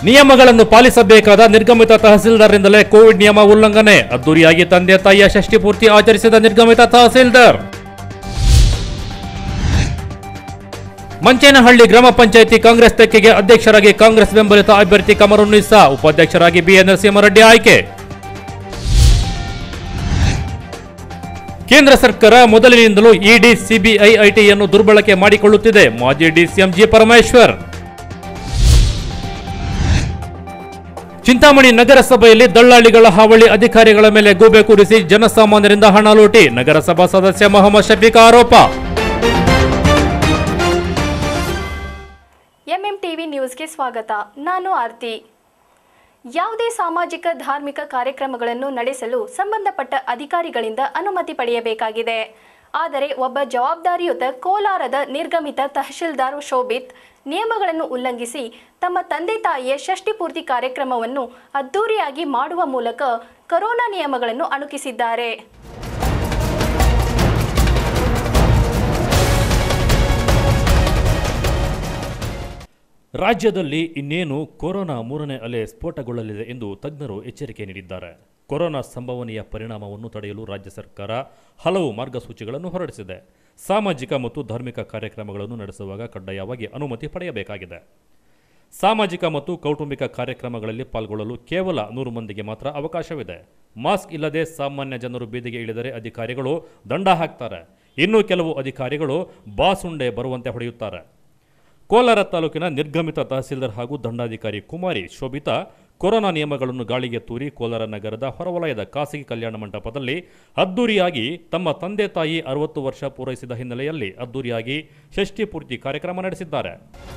ನಿಯಮಗಳನ್ನು ಪಾಲಿಸಬೇಕಾದ ನಿರ್ಗಮಿತ ತಹಸೀಲ್ದಾರ್ರಿಂದಲೇ ಕೋವಿಡ್ ನಿಯಮ ಉಲ್ಲಂಘನೆ. ಅದ್ದೂರಿಯಾಗಿ ತಂದೆ ತಾಯಿಯ ಷಷ್ಠಿ ಪೂರ್ತಿ ಆಚರಿಸಿದ ನಿರ್ಗಮಿತ ತಹಸೀಲ್ದಾರ್. ಮಂಚೇನಹಳ್ಳಿ ಗ್ರಾಮ ಪಂಚಾಯಿತಿ ಕಾಂಗ್ರೆಸ್ ತೆಕ್ಕೆಗೆ ಅಧ್ಯಕ್ಷರಾಗಿ ಕಾಂಗ್ರೆಸ್ ಬೆಂಬಲಿತ ಅಭ್ಯರ್ಥಿ ಕಮರುನ್ನಿಸಾ, ಉಪಾಧ್ಯಕ್ಷರಾಗಿ ಬಿ ನರಸಿಂಹರೆಡ್ಡಿ ಆಯ್ಕೆ. ಕೇಂದ್ರ ಸರ್ಕಾರ ಮೊದಲಿನಿಂದಲೂ ಇಡಿ, ಸಿಬಿಐ, ಐಟಿಯನ್ನು ದುರ್ಬಳಕೆ ಮಾಡಿಕೊಳ್ಳುತ್ತಿದೆ. ಮಾಜಿ ಡಿಸಿಎಂ ಜಿ ಪರಮೇಶ್ವರ್. ಚಿಂತಾಮಣಿ ನಗರಸಭೆಯಲ್ಲಿ ದಳ್ಳಾಳಿಗಳ ಹಾವಳಿ, ಅಧಿಕಾರಿಗಳ ಮೇಲೆ ಗೂಬೆ ಕೂರಿಸಿ ಜನಸಾಮಾನ್ಯರಿಂದ ಹಣ ಲೂಟಿ. ನಗರಸಭಾ ಸದಸ್ಯ ಮೊಹಮ್ಮದ್ ಶಫೀಕ್ ಆರೋಪ. ಎಂಎಂಟಿವಿ ನ್ಯೂಸ್ಗೆ ಸ್ವಾಗತ. ನಾನು ಆರ್ತಿ. ಯಾವುದೇ ಸಾಮಾಜಿಕ ಧಾರ್ಮಿಕ ಕಾರ್ಯಕ್ರಮಗಳನ್ನು ನಡೆಸಲು ಸಂಬಂಧಪಟ್ಟ ಅಧಿಕಾರಿಗಳಿಂದ ಅನುಮತಿ ಪಡೆಯಬೇಕಾಗಿದೆ. ಆದರೆ ಒಬ್ಬ ಜವಾಬ್ದಾರಿಯುತ ಕೋಲಾರದ ನಿರ್ಗಮಿತ ತಹಶೀಲ್ದಾರ್ ಶೋಭಿತ್ ನಿಯಮಗಳನ್ನು ಉಲ್ಲಂಘಿಸಿ ತಮ್ಮ ತಂದೆ ತಾಯಿಯ ಷಷ್ಠಿ ಪೂರ್ತಿ ಕಾರ್ಯಕ್ರಮವನ್ನು ಅದ್ದೂರಿಯಾಗಿ ಮಾಡುವ ಮೂಲಕ ಕೊರೋನಾ ನಿಯಮಗಳನ್ನು ಅಣುಕಿಸಿದ್ದಾರೆ. ರಾಜ್ಯದಲ್ಲಿ ಇನ್ನೇನು ಕೊರೋನಾ ಮೂರನೇ ಅಲೆ ಸ್ಫೋಟಗೊಳ್ಳಲಿದೆ ಎಂದು ತಜ್ಞರು ಎಚ್ಚರಿಕೆ ನೀಡಿದ್ದಾರೆ. ಕೊರೋನಾ ಸಂಭವನೀಯ ಪರಿಣಾಮವನ್ನು ತಡೆಯಲು ರಾಜ್ಯ ಸರ್ಕಾರ ಹಲವು ಮಾರ್ಗಸೂಚಿಗಳನ್ನು ಹೊರಡಿಸಿದೆ. ಸಾಮಾಜಿಕ ಮತ್ತು ಧಾರ್ಮಿಕ ಕಾರ್ಯಕ್ರಮಗಳನ್ನು ನಡೆಸುವಾಗ ಕಡ್ಡಾಯವಾಗಿ ಅನುಮತಿ ಪಡೆಯಬೇಕಾಗಿದೆ. ಸಾಮಾಜಿಕ ಮತ್ತು ಕೌಟುಂಬಿಕ ಕಾರ್ಯಕ್ರಮಗಳಲ್ಲಿ ಪಾಲ್ಗೊಳ್ಳಲು ಕೇವಲ 100 ಮಂದಿಗೆ ಮಾತ್ರ ಅವಕಾಶವಿದೆ. ಮಾಸ್ಕ್ ಇಲ್ಲದೆ ಸಾಮಾನ್ಯ ಜನರು ಬೀದಿಗೆ ಇಳಿದರೆ ಅಧಿಕಾರಿಗಳು ದಂಡ ಹಾಕ್ತಾರೆ. ಇನ್ನು ಕೆಲವು ಅಧಿಕಾರಿಗಳು ಬಾಸುಂಡೆ ಬರುವಂತೆ ಹೊಡೆಯುತ್ತಾರೆ. ಕೋಲಾರ ತಾಲೂಕಿನ ನಿರ್ಗಮಿತ ತಹಸೀಲ್ದಾರ್ ಹಾಗೂ ದಂಡಾಧಿಕಾರಿ ಕುಮಾರಿ ಶೋಭಿತಾ ಕೊರೋನಾ ನಿಯಮಗಳನ್ನು ಗಾಳಿಗೆ ತೂರಿ ಕೋಲಾರ ನಗರದ ಹೊರವಲಯದ ಖಾಸಗಿ ಕಲ್ಯಾಣ ಮಂಟಪದಲ್ಲಿ ಅದ್ದೂರಿಯಾಗಿ ತಮ್ಮ ತಂದೆ ತಾಯಿ 60 ವರ್ಷ ಪೂರೈಸಿದ ಹಿನ್ನೆಲೆಯಲ್ಲಿ ಅದ್ದೂರಿಯಾಗಿ ಷಷ್ಠಿ ಪೂರ್ತಿ ಕಾರ್ಯಕ್ರಮ ನಡೆಸಿದ್ದಾರೆ.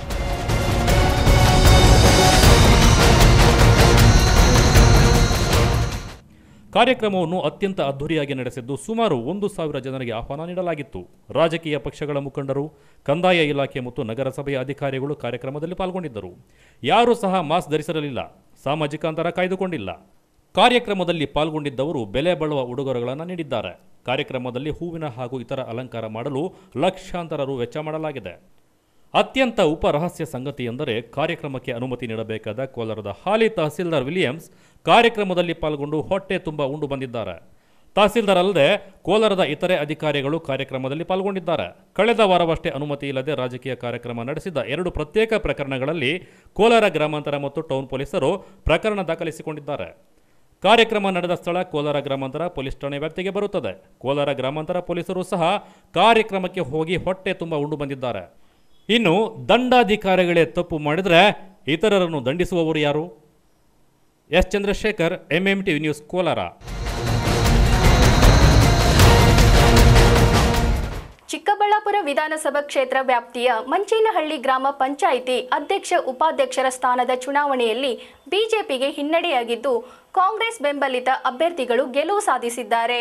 ಕಾರ್ಯಕ್ರಮವನ್ನು ಅತ್ಯಂತ ಅದ್ದೂರಿಯಾಗಿ ನಡೆಸಿದ್ದು ಸುಮಾರು 1,000 ಜನರಿಗೆ ಆಹ್ವಾನ ನೀಡಲಾಗಿತ್ತು. ರಾಜಕೀಯ ಪಕ್ಷಗಳ ಮುಖಂಡರು, ಕಂದಾಯ ಇಲಾಖೆ ಮತ್ತು ನಗರಸಭೆಯ ಅಧಿಕಾರಿಗಳು ಕಾರ್ಯಕ್ರಮದಲ್ಲಿ ಪಾಲ್ಗೊಂಡಿದ್ದರು. ಯಾರೂ ಸಹ ಮಾಸ್ಕ್ ಧರಿಸಿರಲಿಲ್ಲ, ಸಾಮಾಜಿಕ ಅಂತರ ಕಾಯ್ದುಕೊಂಡಿಲ್ಲ. ಕಾರ್ಯಕ್ರಮದಲ್ಲಿ ಪಾಲ್ಗೊಂಡಿದ್ದವರು ಬೆಲೆ ಬಾಳುವ ಉಡುಗೊರೆಗಳನ್ನು ನೀಡಿದ್ದಾರೆ. ಕಾರ್ಯಕ್ರಮದಲ್ಲಿ ಹೂವಿನ ಹಾಗೂ ಇತರ ಅಲಂಕಾರ ಮಾಡಲು ಲಕ್ಷಾಂತರ ರು ವೆಚ್ಚ ಮಾಡಲಾಗಿದೆ. ಅತ್ಯಂತ ಉಪರಹಸ್ಯ ಸಂಗತಿ ಎಂದರೆ ಕಾರ್ಯಕ್ರಮಕ್ಕೆ ಅನುಮತಿ ನೀಡಬೇಕಾದ ಕೋಲಾರದ ಹಾಲಿ ತಹಸೀಲ್ದಾರ್ ವಿಲಿಯಮ್ಸ್ ಕಾರ್ಯಕ್ರಮದಲ್ಲಿ ಪಾಲ್ಗೊಂಡು ಹೊಟ್ಟೆ ತುಂಬ ಉಂಡು ಬಂದಿದ್ದಾರೆ. ತಹಸೀಲ್ದಾರ್ ಅಲ್ಲದೆ ಕೋಲಾರದ ಇತರೆ ಅಧಿಕಾರಿಗಳು ಕಾರ್ಯಕ್ರಮದಲ್ಲಿ ಪಾಲ್ಗೊಂಡಿದ್ದಾರೆ. ಕಳೆದ ವಾರವಷ್ಟೇ ಅನುಮತಿ ಇಲ್ಲದೆ ರಾಜಕೀಯ ಕಾರ್ಯಕ್ರಮ ನಡೆಸಿದ 2 ಪ್ರತ್ಯೇಕ ಪ್ರಕರಣಗಳಲ್ಲಿ ಕೋಲಾರ ಗ್ರಾಮಾಂತರ ಮತ್ತು ಟೌನ್ ಪೊಲೀಸರು ಪ್ರಕರಣ ದಾಖಲಿಸಿಕೊಂಡಿದ್ದಾರೆ. ಕಾರ್ಯಕ್ರಮ ನಡೆದ ಸ್ಥಳ ಕೋಲಾರ ಗ್ರಾಮಾಂತರ ಪೊಲೀಸ್ ಠಾಣೆ ವ್ಯಾಪ್ತಿಗೆ ಬರುತ್ತದೆ. ಕೋಲಾರ ಗ್ರಾಮಾಂತರ ಪೊಲೀಸರು ಸಹ ಕಾರ್ಯಕ್ರಮಕ್ಕೆ ಹೋಗಿ ಹೊಟ್ಟೆ ತುಂಬ ಉಂಡು ಬಂದಿದ್ದಾರೆ. ಇನ್ನು ದಂಡಾಧಿಕಾರಿಗಳೇ ತಪ್ಪು ಮಾಡಿದರೆ ಇತರರನ್ನು ದಂಡಿಸುವವರು ಯಾರು? S Chandrashekar, MMTV news, Kolar. Chikkaballapur ವಿಧಾನಸಭಾ ಕ್ಷೇತ್ರ ವ್ಯಾಪ್ತಿಯ ಮಂಚೇನಹಳ್ಳಿ ಗ್ರಾಮ ಪಂಚಾಯಿತಿ ಅಧ್ಯಕ್ಷ ಉಪಾಧ್ಯಕ್ಷರ ಸ್ಥಾನದ ಚುನಾವಣೆಯಲ್ಲಿ ಬಿಜೆಪಿಗೆ ಹಿನ್ನಡೆಯಾಗಿದ್ದು ಕಾಂಗ್ರೆಸ್ ಬೆಂಬಲಿತ ಅಭ್ಯರ್ಥಿಗಳು ಗೆಲುವು ಸಾಧಿಸಿದ್ದಾರೆ.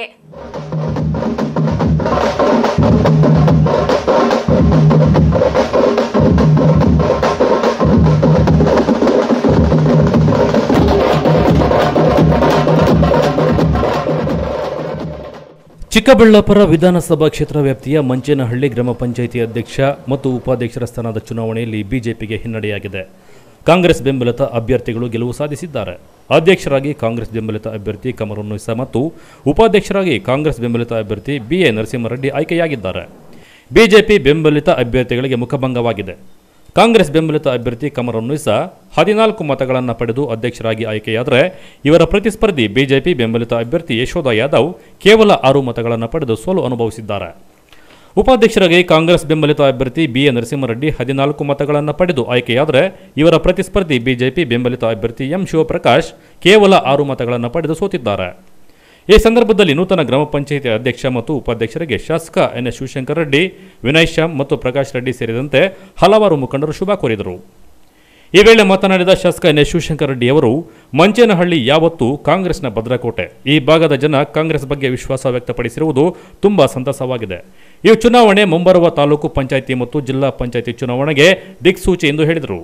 ಚಿಕ್ಕಬಳ್ಳಾಪುರ ವಿಧಾನಸಭಾ ಕ್ಷೇತ್ರ ವ್ಯಾಪ್ತಿಯ ಮಂಚೇನಹಳ್ಳಿ ಗ್ರಾಮ ಪಂಚಾಯಿತಿ ಅಧ್ಯಕ್ಷ ಮತ್ತು ಉಪಾಧ್ಯಕ್ಷರ ಸ್ಥಾನದ ಚುನಾವಣೆಯಲ್ಲಿ ಬಿಜೆಪಿಗೆ ಹಿನ್ನಡೆಯಾಗಿದೆ. ಕಾಂಗ್ರೆಸ್ ಬೆಂಬಲಿತ ಅಭ್ಯರ್ಥಿಗಳು ಗೆಲುವು ಸಾಧಿಸಿದ್ದಾರೆ. ಅಧ್ಯಕ್ಷರಾಗಿ ಕಾಂಗ್ರೆಸ್ ಬೆಂಬಲಿತ ಅಭ್ಯರ್ಥಿ ಕಮರುನ್ನಿಸಾ ಮತ್ತು ಉಪಾಧ್ಯಕ್ಷರಾಗಿ ಕಾಂಗ್ರೆಸ್ ಬೆಂಬಲಿತ ಅಭ್ಯರ್ಥಿ ಬಿ ನರಸಿಂಹರೆಡ್ಡಿ ಆಯ್ಕೆಯಾಗಿದ್ದಾರೆ. ಬಿಜೆಪಿ ಬೆಂಬಲಿತ ಅಭ್ಯರ್ಥಿಗಳಿಗೆ ಮುಖಭಂಗವಾಗಿದೆ. ಕಾಂಗ್ರೆಸ್ ಬೆಂಬಲಿತ ಅಭ್ಯರ್ಥಿ ಕಮರುನ್ನಿಸಾ 14 ಮತಗಳನ್ನು ಪಡೆದು ಅಧ್ಯಕ್ಷರಾಗಿ ಆಯ್ಕೆಯಾದರೆ ಇವರ ಪ್ರತಿಸ್ಪರ್ಧಿ ಬಿಜೆಪಿ ಬೆಂಬಲಿತ ಅಭ್ಯರ್ಥಿ ಯಶೋಧ ಯಾದವ್ ಕೇವಲ 6 ಮತಗಳನ್ನು ಪಡೆದು ಸೋಲು ಅನುಭವಿಸಿದ್ದಾರೆ. ಉಪಾಧ್ಯಕ್ಷರಾಗಿ ಕಾಂಗ್ರೆಸ್ ಬೆಂಬಲಿತ ಅಭ್ಯರ್ಥಿ ಬಿ ನರಸಿಂಹರೆಡ್ಡಿ 14 ಮತಗಳನ್ನು ಪಡೆದು ಆಯ್ಕೆಯಾದರೆ ಇವರ ಪ್ರತಿಸ್ಪರ್ಧಿ ಬಿಜೆಪಿ ಬೆಂಬಲಿತ ಅಭ್ಯರ್ಥಿ ಎಂ ಶಿವಪ್ರಕಾಶ್ ಕೇವಲ 6 ಮತಗಳನ್ನು ಪಡೆದು ಸೋತಿದ್ದಾರೆ. ಈ ಸಂದರ್ಭದಲ್ಲಿ ನೂತನ ಗ್ರಾಮ ಪಂಚಾಯಿತಿ ಅಧ್ಯಕ್ಷ ಮತ್ತು ಉಪಾಧ್ಯಕ್ಷರಿಗೆ ಶಾಸಕ ಎನ್ ಶಿವಶಂಕರ್ ರೆಡ್ಡಿ, ವಿನಯ್ ಶ್ಯಾಮ್ ಮತ್ತು ಪ್ರಕಾಶ್ ರೆಡ್ಡಿ ಸೇರಿದಂತೆ ಹಲವಾರು ಮುಖಂಡರು ಶುಭ ಕೋರಿದರು. ಈ ವೇಳೆ ಮಾತನಾಡಿದ ಶಾಸಕ ಎನ್ ಶಿವಶಂಕರ್ ರೆಡ್ಡಿ ಅವರು, ಮಂಚೇನಹಳ್ಳಿ ಯಾವತ್ತೂ ಕಾಂಗ್ರೆಸ್ನ ಭದ್ರಕೋಟೆ. ಈ ಭಾಗದ ಜನ ಕಾಂಗ್ರೆಸ್ ಬಗ್ಗೆ ವಿಶ್ವಾಸ ವ್ಯಕ್ತಪಡಿಸಿರುವುದು ತುಂಬಾ ಸಂತಸವಾಗಿದೆ. ಈ ಚುನಾವಣೆ ಮುಂಬರುವ ತಾಲೂಕು ಪಂಚಾಯಿತಿ ಮತ್ತು ಜಿಲ್ಲಾ ಪಂಚಾಯಿತಿ ಚುನಾವಣೆಗೆ ದಿಕ್ಸೂಚಿ ಎಂದು ಹೇಳಿದರು.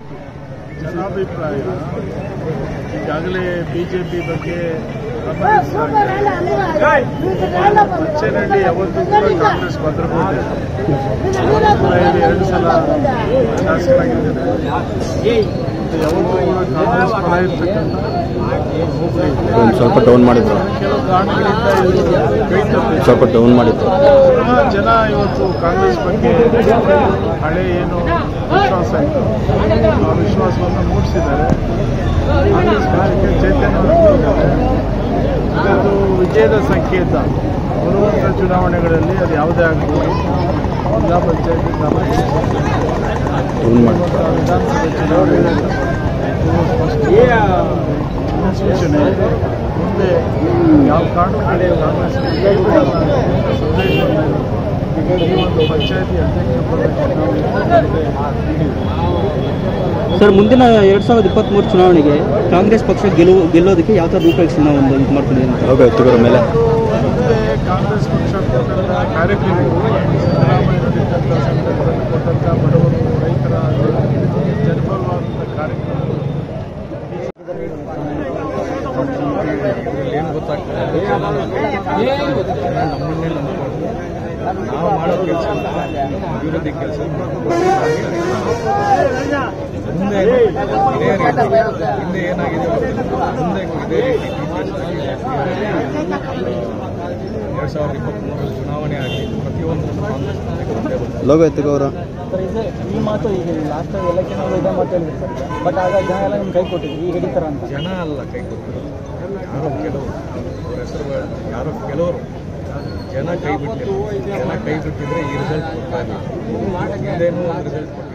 ಈಗಾಗಲೇ ಬಿಜೆಪಿ ಬಗ್ಗೆ ಮಂಚೇನಹಳ್ಳಿ ಯಾವತ್ತೂ ಕೂಡ ಕಾಂಗ್ರೆಸ್ ಭದ್ರಕೋಟೆ. 2 ಸಲ ಶಾಸಕರಾಗಿದ್ದಾರೆ. ಯಾವತ್ತೂ ಕಾಂಗ್ರೆಸ್ ಪರ ಇರ್ತಕ್ಕಂಥ ಹೋಬಳಿ ಸ್ವಲ್ಪ ಡೌನ್ ಮಾಡಿದ್ರು, ಕೆಲವು ಕಾರಣಗಳಿಂದ ಇದು ಕೈ ತಪ್ಪಿದೆ. ಸ್ವಲ್ಪ ಡೌನ್ ಮಾಡಿದ್ರು. ಜನ ಇವತ್ತು ಕಾಂಗ್ರೆಸ್ ಬಗ್ಗೆ ಹಳೆ ಏನು ವಿಶ್ವಾಸ ಇತ್ತು ಆ ವಿಶ್ವಾಸವನ್ನು ಮೂಡಿಸಿದ್ದಾರೆ. ಕಾಂಗ್ರೆಸ್ ಪಕ್ಷಕ್ಕೆ ಚೈತನ್ಯವನ್ನು ತುಂಬಿದ್ದಾರೆ. ಇದೊಂದು ವಿಜಯದ ಸಂಕೇತ. ಬರುವಂಥ ಚುನಾವಣೆಗಳಲ್ಲಿ ಅದು ಯಾವುದೇ ಆಗಬಹುದು, ಜಿಲ್ಲಾ ಪಂಚಾಯತಿ, ಗ್ರಾಮ ಪಂಚಾಯತಿ, ವಿಧಾನಸಭೆ ಚುನಾವಣೆಗಳಲ್ಲಿ ಸೂಚನೆ ಇದೆ. ಮುಂದೆ ಯಾವ ಕಾರಣಕ್ಕೂ ಕಾಂಗ್ರೆಸ್ ಸಂದೇಶವನ್ನು ಈ ಒಂದು ಪಂಚಾಯತಿ ಅಧ್ಯಕ್ಷ ಪದ ಚುನಾವಣೆ. ಸರ್, ಮುಂದಿನ 2023 ಚುನಾವಣೆಗೆ ಕಾಂಗ್ರೆಸ್ ಪಕ್ಷ ಗೆಲ್ಲೋದಕ್ಕೆ ಯಾವ ಥರ ರೂಪರೇಷೆ ನಾವು ಒಂದು ಇದು ಮಾಡ್ಕೊಂಡಿದ್ದೀವಿ ಮೇಲೆ ಮುಂದೆ ಕಾಂಗ್ರೆಸ್ ಪಕ್ಷ ಕೊಟ್ಟಂಥ ಕಾರ್ಯಕ್ರಮಗಳು, ಸಿದ್ದರಾಮಯ್ಯನಲ್ಲಿದ್ದಂಥ ಸಂದರ್ಭದಲ್ಲಿ ಕೊಟ್ಟಂಥ ಬಡವರು, ರೈತರ ಜನಪರವಾದಂಥ ಕಾರ್ಯಕ್ರಮಗಳು ಏನು ಗೊತ್ತಾಗ್ತದೆ, ನಮ್ಮನ್ನೇ ನಂಬಿಕೊಂಡು ನಾವು ಮಾಡೋ ಕೆಲಸ ಅಭಿವೃದ್ಧಿ ಕೆಲಸ ಮುಂದೆ ಹಿಂದೆ ಏನಾಗಿದೆ ಮುಂದೆ ಇದೇ ರೀತಿ 2023 ಚುನಾವಣೆ ಆಗಿ ಪ್ರತಿಯೊಂದು ಕಾಂಗ್ರೆಸ್ ಲೋಗೋ ಎತ್ತಿಗೌರ ಈ ಮಾತು ಈಗ ಲಾಸ್ಟ್ ಎಲೆಕ್ಷನ್ ಇದೇ ಮಾತು ಹೇಳಿದ್ರು ಸರ್. ಬಟ್ ಆಗ ಜನ ಎಲ್ಲ ನಿಮ್ಗೆ ಕೈ ಕೊಟ್ಟಿದ್ರು, ಈಗ ಹಿಡಿತಾರ ಅಂತ. ಜನ ಅಲ್ಲ ಕೈ ಕೊಟ್ಟಿರೋದು, ಯಾರೋ ಕೆಲವರು, ಅವ್ರ ಹೆಸರು ಯಾರೋ ಕೆಲವರು ಜನ ಕೈ ಬಿಟ್ಟಿಲ್ಲ. ಜನ ಕೈ ಬಿಟ್ಟಿದ್ರೆ ಈ ರಿಸಲ್ಟ್ ಕೊಡ್ತಾ ಇಲ್ಲ. ಹಿಂದೇನೂ ರಿಸಲ್ಟ್ ಕೊಟ್ಟಿದ್ದೀವಿ.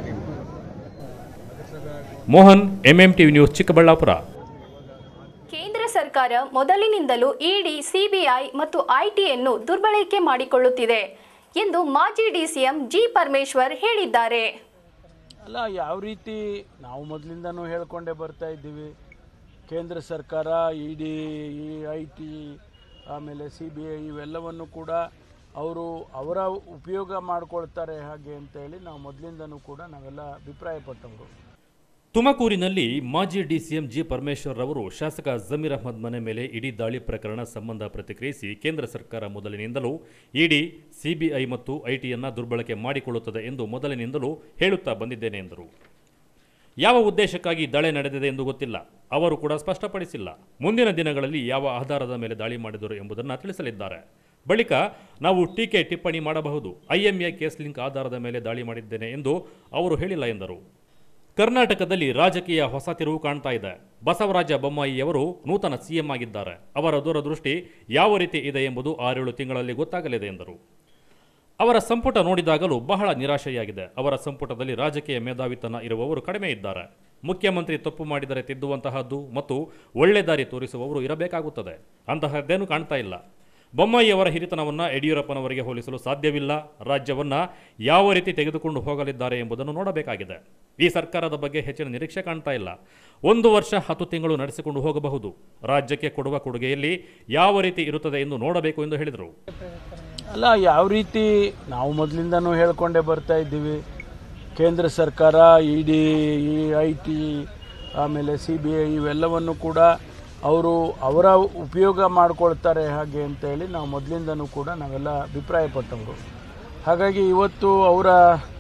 Mohan, MMTV news, Chikkaballapur. ಕೇಂದ್ರ ಸರ್ಕಾರ ಮೊದಲಿನಿಂದಲೂ ಇಡಿ, ಸಿಬಿಐ ಮತ್ತು ಐಟಿಯನ್ನು ದುರ್ಬಳಕೆ ಮಾಡಿಕೊಳ್ಳುತ್ತಿದೆ ಎಂದು ಮಾಜಿ DCM ಜಿ. ಪರಮೇಶ್ವರ್ ಹೇಳಿದ್ದಾರೆ. ಅಲ್ಲ, ಯಾವ ರೀತಿ ನಾವು ಮೊದಲಿಂದನೂ ಹೇಳ್ಕೊಂಡೇ ಬರ್ತಾ ಇದ್ದೀವಿ. ಕೇಂದ್ರ ಸರ್ಕಾರ ಇಡಿ, IT, ಆಮೇಲೆ CBI ಇವೆಲ್ಲವನ್ನು ಕೂಡ ಅವರ ಉಪಯೋಗ ಮಾಡ್ಕೊಳ್ತಾರೆ ಹಾಗೆ ಅಂತೇಳಿ ನಾವು ಮೊದಲಿಂದನೂ ಕೂಡ ನಾವೆಲ್ಲ ಅಭಿಪ್ರಾಯಪಟ್ಟವರು. ತುಮಕೂರಿನಲ್ಲಿ ಮಾಜಿ DCM ಜಿ. ಪರಮೇಶ್ವರ್ ಅವರು ಶಾಸಕ ಜಮೀರ್ ಅಹ್ಮದ್ ಮನೆ ಮೇಲೆ ಇಡಿ ದಾಳಿ ಪ್ರಕರಣ ಸಂಬಂಧ ಪ್ರತಿಕ್ರಿಯಿಸಿ, ಕೇಂದ್ರ ಸರ್ಕಾರ ಮೊದಲಿನಿಂದಲೂ ಇಡಿ, ಸಿಬಿಐ ಮತ್ತು ಐಟಿಯನ್ನು ದುರ್ಬಳಕೆ ಮಾಡಿಕೊಳ್ಳುತ್ತದೆ ಎಂದು ಮೊದಲಿನಿಂದಲೂ ಹೇಳುತ್ತಾ ಬಂದಿದ್ದೇನೆ ಎಂದರು. ಯಾವ ಉದ್ದೇಶಕ್ಕಾಗಿ ದಾಳಿ ನಡೆದಿದೆ ಎಂದು ಗೊತ್ತಿಲ್ಲ, ಅವರು ಕೂಡ ಸ್ಪಷ್ಟಪಡಿಸಿಲ್ಲ. ಮುಂದಿನ ದಿನಗಳಲ್ಲಿ ಯಾವ ಆಧಾರದ ಮೇಲೆ ದಾಳಿ ಮಾಡಿದರು ಎಂಬುದನ್ನು ತಿಳಿಸಲಿದ್ದಾರೆ. ಬಳಿಕ ನಾವು ಟೀಕೆ ಟಿಪ್ಪಣಿ ಮಾಡಬಹುದು. IMA ಕೇಸ್ ಲಿಂಕ್ ಆಧಾರದ ಮೇಲೆ ದಾಳಿ ಮಾಡಿದ್ದೇನೆ ಎಂದು ಅವರು ಹೇಳಿಲ್ಲ ಎಂದರು. ಕರ್ನಾಟಕದಲ್ಲಿ ರಾಜಕೀಯ ಹೊಸ ತಿರುವು ಕಾಣ್ತಾ ಇದೆ. ಬಸವರಾಜ ಬೊಮ್ಮಾಯಿಯವರು ನೂತನ CM ಆಗಿದ್ದಾರೆ. ಅವರ ದೂರದೃಷ್ಟಿ ಯಾವ ರೀತಿ ಇದೆ ಎಂಬುದು 6-7 ತಿಂಗಳಲ್ಲಿ ಗೊತ್ತಾಗಲಿದೆ ಎಂದರು. ಅವರ ಸಂಪುಟ ನೋಡಿದಾಗಲೂ ಬಹಳ ನಿರಾಶೆಯಾಗಿದೆ. ಅವರ ಸಂಪುಟದಲ್ಲಿ ರಾಜಕೀಯ ಮೇಧಾವಿತನ ಇರುವವರು ಕಡಿಮೆ ಇದ್ದಾರೆ. ಮುಖ್ಯಮಂತ್ರಿ ತಪ್ಪು ಮಾಡಿದರೆ ತಿದ್ದುವಂತಹದ್ದು ಮತ್ತು ಒಳ್ಳೆ ದಾರಿ ತೋರಿಸುವವರು ಇರಬೇಕಾಗುತ್ತದೆ. ಅಂತಹದ್ದೇನೂ ಕಾಣ್ತಾ ಇಲ್ಲ. ಬೊಮ್ಮಾಯಿಯವರ ಹಿರಿತನವನ್ನು ಯಡಿಯೂರಪ್ಪನವರಿಗೆ ಹೋಲಿಸಲು ಸಾಧ್ಯವಿಲ್ಲ. ರಾಜ್ಯವನ್ನು ಯಾವ ರೀತಿ ತೆಗೆದುಕೊಂಡು ಹೋಗಲಿದ್ದಾರೆ ಎಂಬುದನ್ನು ನೋಡಬೇಕಾಗಿದೆ. ಈ ಸರ್ಕಾರದ ಬಗ್ಗೆ ಹೆಚ್ಚಿನ ನಿರೀಕ್ಷೆ ಕಾಣ್ತಾ ಇಲ್ಲ. 1 ವರ್ಷ 10 ತಿಂಗಳು ನಡೆಸಿಕೊಂಡು ಹೋಗಬಹುದು. ರಾಜ್ಯಕ್ಕೆ ಕೊಡುವ ಕೊಡುಗೆಯಲ್ಲಿ ಯಾವ ರೀತಿ ಇರುತ್ತದೆ ಎಂದು ನೋಡಬೇಕು ಎಂದು ಹೇಳಿದರು. ಅಲ್ಲ, ಯಾವ ರೀತಿ ನಾವು ಮೊದಲಿಂದನೂ ಹೇಳ್ಕೊಂಡೇ ಬರ್ತಾ ಇದ್ದೀವಿ. ಕೇಂದ್ರ ಸರ್ಕಾರ ಇಡಿ, IT, ಆಮೇಲೆ CBI ಇವೆಲ್ಲವನ್ನು ಕೂಡ ಅವರ ಉಪಯೋಗ ಮಾಡ್ಕೊಳ್ತಾರೆ ಹಾಗೆ ಅಂತೇಳಿ ನಾವು ಮೊದಲಿಂದನೂ ಕೂಡ ನಾವೆಲ್ಲ ಅಭಿಪ್ರಾಯಪಟ್ಟವರು. ಹಾಗಾಗಿ ಇವತ್ತು ಅವರ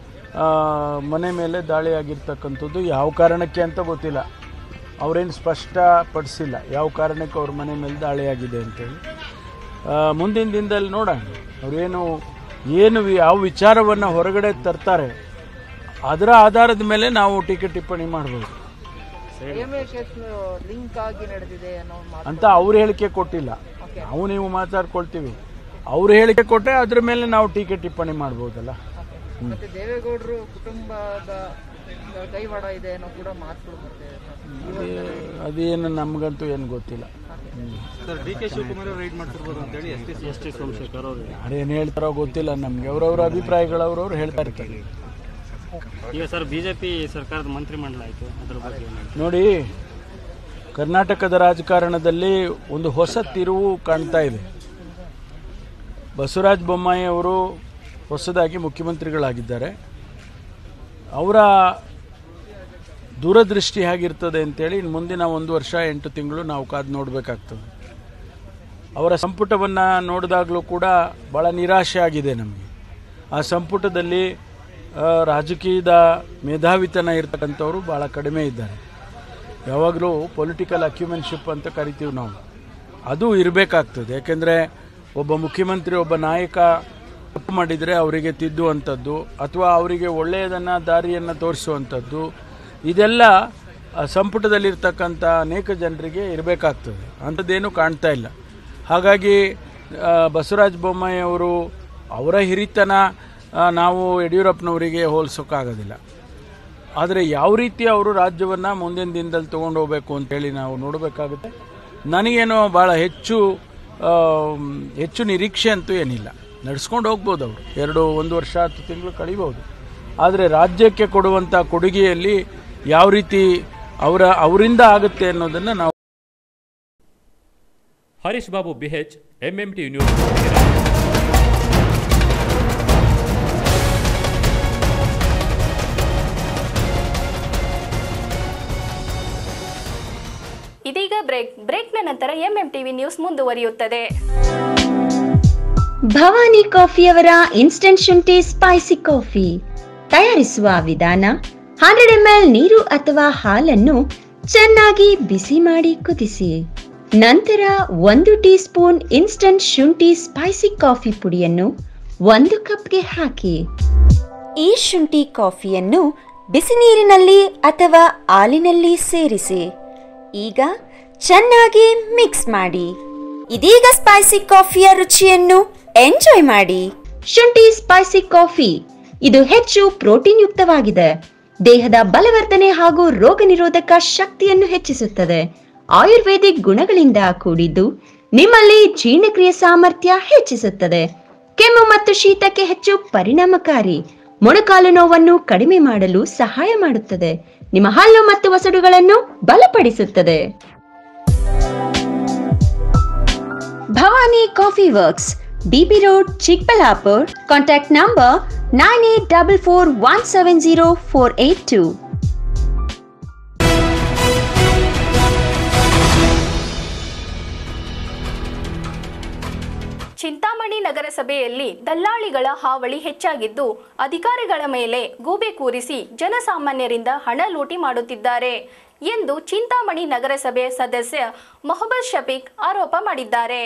ಮನೆ ಮೇಲೆ ದಾಳಿ ಆಗಿರ್ತಕ್ಕಂಥದ್ದು ಯಾವ ಕಾರಣಕ್ಕೆ ಅಂತ ಗೊತ್ತಿಲ್ಲ. ಅವರೇನು ಸ್ಪಷ್ಟಪಡಿಸಿಲ್ಲ ಯಾವ ಕಾರಣಕ್ಕೆ ಅವ್ರ ಮನೆ ಮೇಲೆ ದಾಳಿ ಆಗಿದೆ ಅಂತೇಳಿ. ಮುಂದಿನ ದಿನದಲ್ಲಿ ನೋಡೋಣ ಅವರೇನು ಯಾವ ವಿಚಾರವನ್ನು ಹೊರಗಡೆ ತರ್ತಾರೆ ಅದರ ಆಧಾರದ ಮೇಲೆ ನಾವು ಟೀಕೆ ಟಿಪ್ಪಣಿ ಮಾಡ್ಬೋದು ಅಂತ ಅವ್ರ ಹೇಳಿಕೆ ಕೊಟ್ಟಿಲ್ಲ. ನಾವು ನೀವು ಮಾತಾಡ್ಕೊಳ್ತೀವಿ, ಅವ್ರು ಹೇಳಿಕೆ ಕೊಟ್ಟರೆ ಅದ್ರ ಮೇಲೆ ನಾವು ಟೀಕೆ ಟಿಪ್ಪಣಿ ಮಾಡ್ಬೋದಲ್ಲ. ದೇವೇಗೌಡರು ಕುಟುಂಬದ ಕೈವಾಡ ಇದೆ ಅನ್ನೋ ಕೂಡ ಮಾತುಗಳು ಅದೇನು ನಮಗಂತೂ ಏನು ಗೊತ್ತಿಲ್ಲ. ಯಾರೇನು ಹೇಳ್ತಾರೋ ಗೊತ್ತಿಲ್ಲ ನಮ್ಗೆ. ಅವ್ರವ್ರ ಅಭಿಪ್ರಾಯಗಳು ಅವ್ರವ್ರು ಹೇಳ್ತಾ ಇರ್ತಾರೆ. ಈಗ ಸರ್ ಬಿಜೆಪಿ ಸರ್ಕಾರದ ಮಂತ್ರಿಮಂಡಲ ಆಯಿತು, ಅದರ ಬಗ್ಗೆ ನೋಡಿ, ಕರ್ನಾಟಕದ ರಾಜಕಾರಣದಲ್ಲಿ ಒಂದು ಹೊಸ ತಿರುವು ಕಾಣ್ತಾ ಇದೆ. ಬಸವರಾಜ ಬೊಮ್ಮಾಯಿ ಅವರು ಹೊಸದಾಗಿ ಮುಖ್ಯಮಂತ್ರಿಗಳಾಗಿದ್ದಾರೆ. ಅವರ ದೂರದೃಷ್ಟಿ ಹೇಗಿರ್ತದೆ ಅಂತೇಳಿ ಇನ್ನು ಮುಂದಿನ 1 ವರ್ಷ 8 ತಿಂಗಳು ನಾವು ಕಾದು ನೋಡಬೇಕಾಗ್ತದೆ. ಅವರ ಸಂಪುಟವನ್ನು ನೋಡಿದಾಗಲೂ ಕೂಡ ಭಾಳ ನಿರಾಶೆ ಆಗಿದೆ ನಮಗೆ. ಆ ಸಂಪುಟದಲ್ಲಿ ರಾಜಕೀಯದ ಮೇಧಾವಿತನ ಇರ್ತಕ್ಕಂಥವರು ಭಾಳ ಕಡಿಮೆ ಇದ್ದಾರೆ. ಯಾವಾಗಲೂ ಪೊಲಿಟಿಕಲ್ ಅಕ್ಯುಮೆನ್ಶಿಪ್ ಅಂತ ಕರಿತೀವಿ ನಾವು, ಅದು ಇರಬೇಕಾಗ್ತದೆ. ಯಾಕೆಂದರೆ ಒಬ್ಬ ಮುಖ್ಯಮಂತ್ರಿ, ಒಬ್ಬ ನಾಯಕ ತಪ್ಪು ಮಾಡಿದರೆ ಅವರಿಗೆ ತಿದ್ದುವಂಥದ್ದು ಅಥವಾ ಅವರಿಗೆ ಒಳ್ಳೆಯದನ್ನು ದಾರಿಯನ್ನು ತೋರಿಸುವಂಥದ್ದು, ಇದೆಲ್ಲ ಸಂಪುಟದಲ್ಲಿರ್ತಕ್ಕಂಥ ಅನೇಕ ಜನರಿಗೆ ಇರಬೇಕಾಗ್ತದೆ. ಅಂಥದ್ದೇನೂ ಕಾಣ್ತಾ ಇಲ್ಲ. ಹಾಗಾಗಿ ಬಸವರಾಜ ಬೊಮ್ಮಾಯಿ ಅವರು, ಅವರ ಹಿರಿತನ ನಾವು ಯಡಿಯೂರಪ್ಪನವರಿಗೆ ಹೋಲಿಸೋಕ್ಕಾಗೋದಿಲ್ಲ. ಆದರೆ ಯಾವ ರೀತಿ ಅವರು ರಾಜ್ಯವನ್ನು ಮುಂದಿನ ದಿನದಲ್ಲಿ ತೊಗೊಂಡು ಹೋಗಬೇಕು ಅಂತೇಳಿ ನಾವು ನೋಡಬೇಕಾಗುತ್ತೆ. ನನಗೇನೋ ಭಾಳ ಹೆಚ್ಚು ನಿರೀಕ್ಷೆ ಅಂತೂ ಏನಿಲ್ಲ. ನಡೆಸ್ಕೊಂಡು ಹೋಗ್ಬೋದು ಅವರು, 1 ವರ್ಷ 10 ತಿಂಗಳು ಕಳೀಬೋದು. ಆದರೆ ರಾಜ್ಯಕ್ಕೆ ಕೊಡುವಂಥ ಕೊಡುಗೆಯಲ್ಲಿ ಯಾವ ರೀತಿ ಅವರಿಂದ ಆಗುತ್ತೆ ಅನ್ನೋದನ್ನು ನಾವು. Harish Babu BH, MMT news. ಇದೀಗ ಬ್ರೇಕ್ನ ನಂತರ MMTV ನ್ಯೂಸ್ ಮುಂದುವರಿಯುತ್ತದೆ. ಭವಾನಿ ಕಾಫಿಯವರ ಇನ್ಸ್ಟಂಟ್ ಶುಂಠಿ ಸ್ಪೈಸಿ ಕಾಫಿ ತಯಾರಿಸುವ ವಿಧಾನ: 100 ml ನೀರು ಅಥವಾ ಹಾಲನ್ನು ಚೆನ್ನಾಗಿ ಬಿಸಿ ಮಾಡಿ ಕುದಿಸಿ, ನಂತರ 1 ಟೀ ಸ್ಪೂನ್ ಇನ್ಸ್ಟಂಟ್ ಶುಂಠಿ ಸ್ಪೈಸಿ ಕಾಫಿ ಪುಡಿಯನ್ನು 1 ಕಪ್ಗೆ ಹಾಕಿ. ಈ ಶುಂಠಿ ಕಾಫಿಯನ್ನು ಬಿಸಿ ನೀರಿನಲ್ಲಿ ಅಥವಾ ಹಾಲಿನಲ್ಲಿ ಸೇರಿಸಿ. ಈಗ ಚೆನ್ನಾಗಿ ಮಿಕ್ಸ್ ಮಾಡಿ. ಇದೀಗ ಸ್ಪೈಸಿ ಕಾಫಿಯ ರುಚಿಯನ್ನು ಎಂಜಾಯ್ ಮಾಡಿ. ಶುಂಠಿ ಸ್ಪೈಸಿ ಕಾಫಿ ಇದು ಹೆಚ್ಚು ಪ್ರೋಟೀನ್ ಯುಕ್ತವಾಗಿದೆ, ದೇಹದ ಬಲವರ್ಧನೆ ಹಾಗೂ ರೋಗ ನಿರೋಧಕ ಶಕ್ತಿಯನ್ನು ಹೆಚ್ಚಿಸುತ್ತದೆ. ಆಯುರ್ವೇದಿಕ್ ಗುಣಗಳಿಂದ ಕೂಡಿದ್ದು ನಿಮ್ಮಲ್ಲಿ ಜೀರ್ಣಕ್ರಿಯೆ ಸಾಮರ್ಥ್ಯ ಹೆಚ್ಚಿಸುತ್ತದೆ. ಕೆಮ್ಮು ಮತ್ತು ಶೀತಕ್ಕೆ ಹೆಚ್ಚು ಪರಿಣಾಮಕಾರಿ, ಮೊಣಕಾಲು ನೋವನ್ನು ಕಡಿಮೆ ಮಾಡಲು ಸಹಾಯ ಮಾಡುತ್ತದೆ. ನಿಮ್ಮ ಹಲ್ಲು ಮತ್ತು ವಸಡುಗಳನ್ನು ಬಲಪಡಿಸುತ್ತದೆ. Bhavani coffee works, BB road, Chikkaballapur. Contact number 9844170482. Chintamani ನಗರಸಭೆಯಲ್ಲಿ ದಲ್ಲಾಳಿಗಳ ಹಾವಳಿ ಹೆಚ್ಚಾಗಿದ್ದು, ಅಧಿಕಾರಿಗಳ ಮೇಲೆ ಗೂಬೆ ಕೂರಿಸಿ ಜನಸಾಮಾನ್ಯರಿಂದ ಹಣ ಲೂಟಿ ಮಾಡುತ್ತಿದ್ದಾರೆ ಎಂದು ಚಿಂತಾಮಣಿ ನಗರಸಭೆ ಸದಸ್ಯ ಮೊಹಮ್ಮದ್ ಶಫೀಕ್ ಆರೋಪ ಮಾಡಿದ್ದಾರೆ.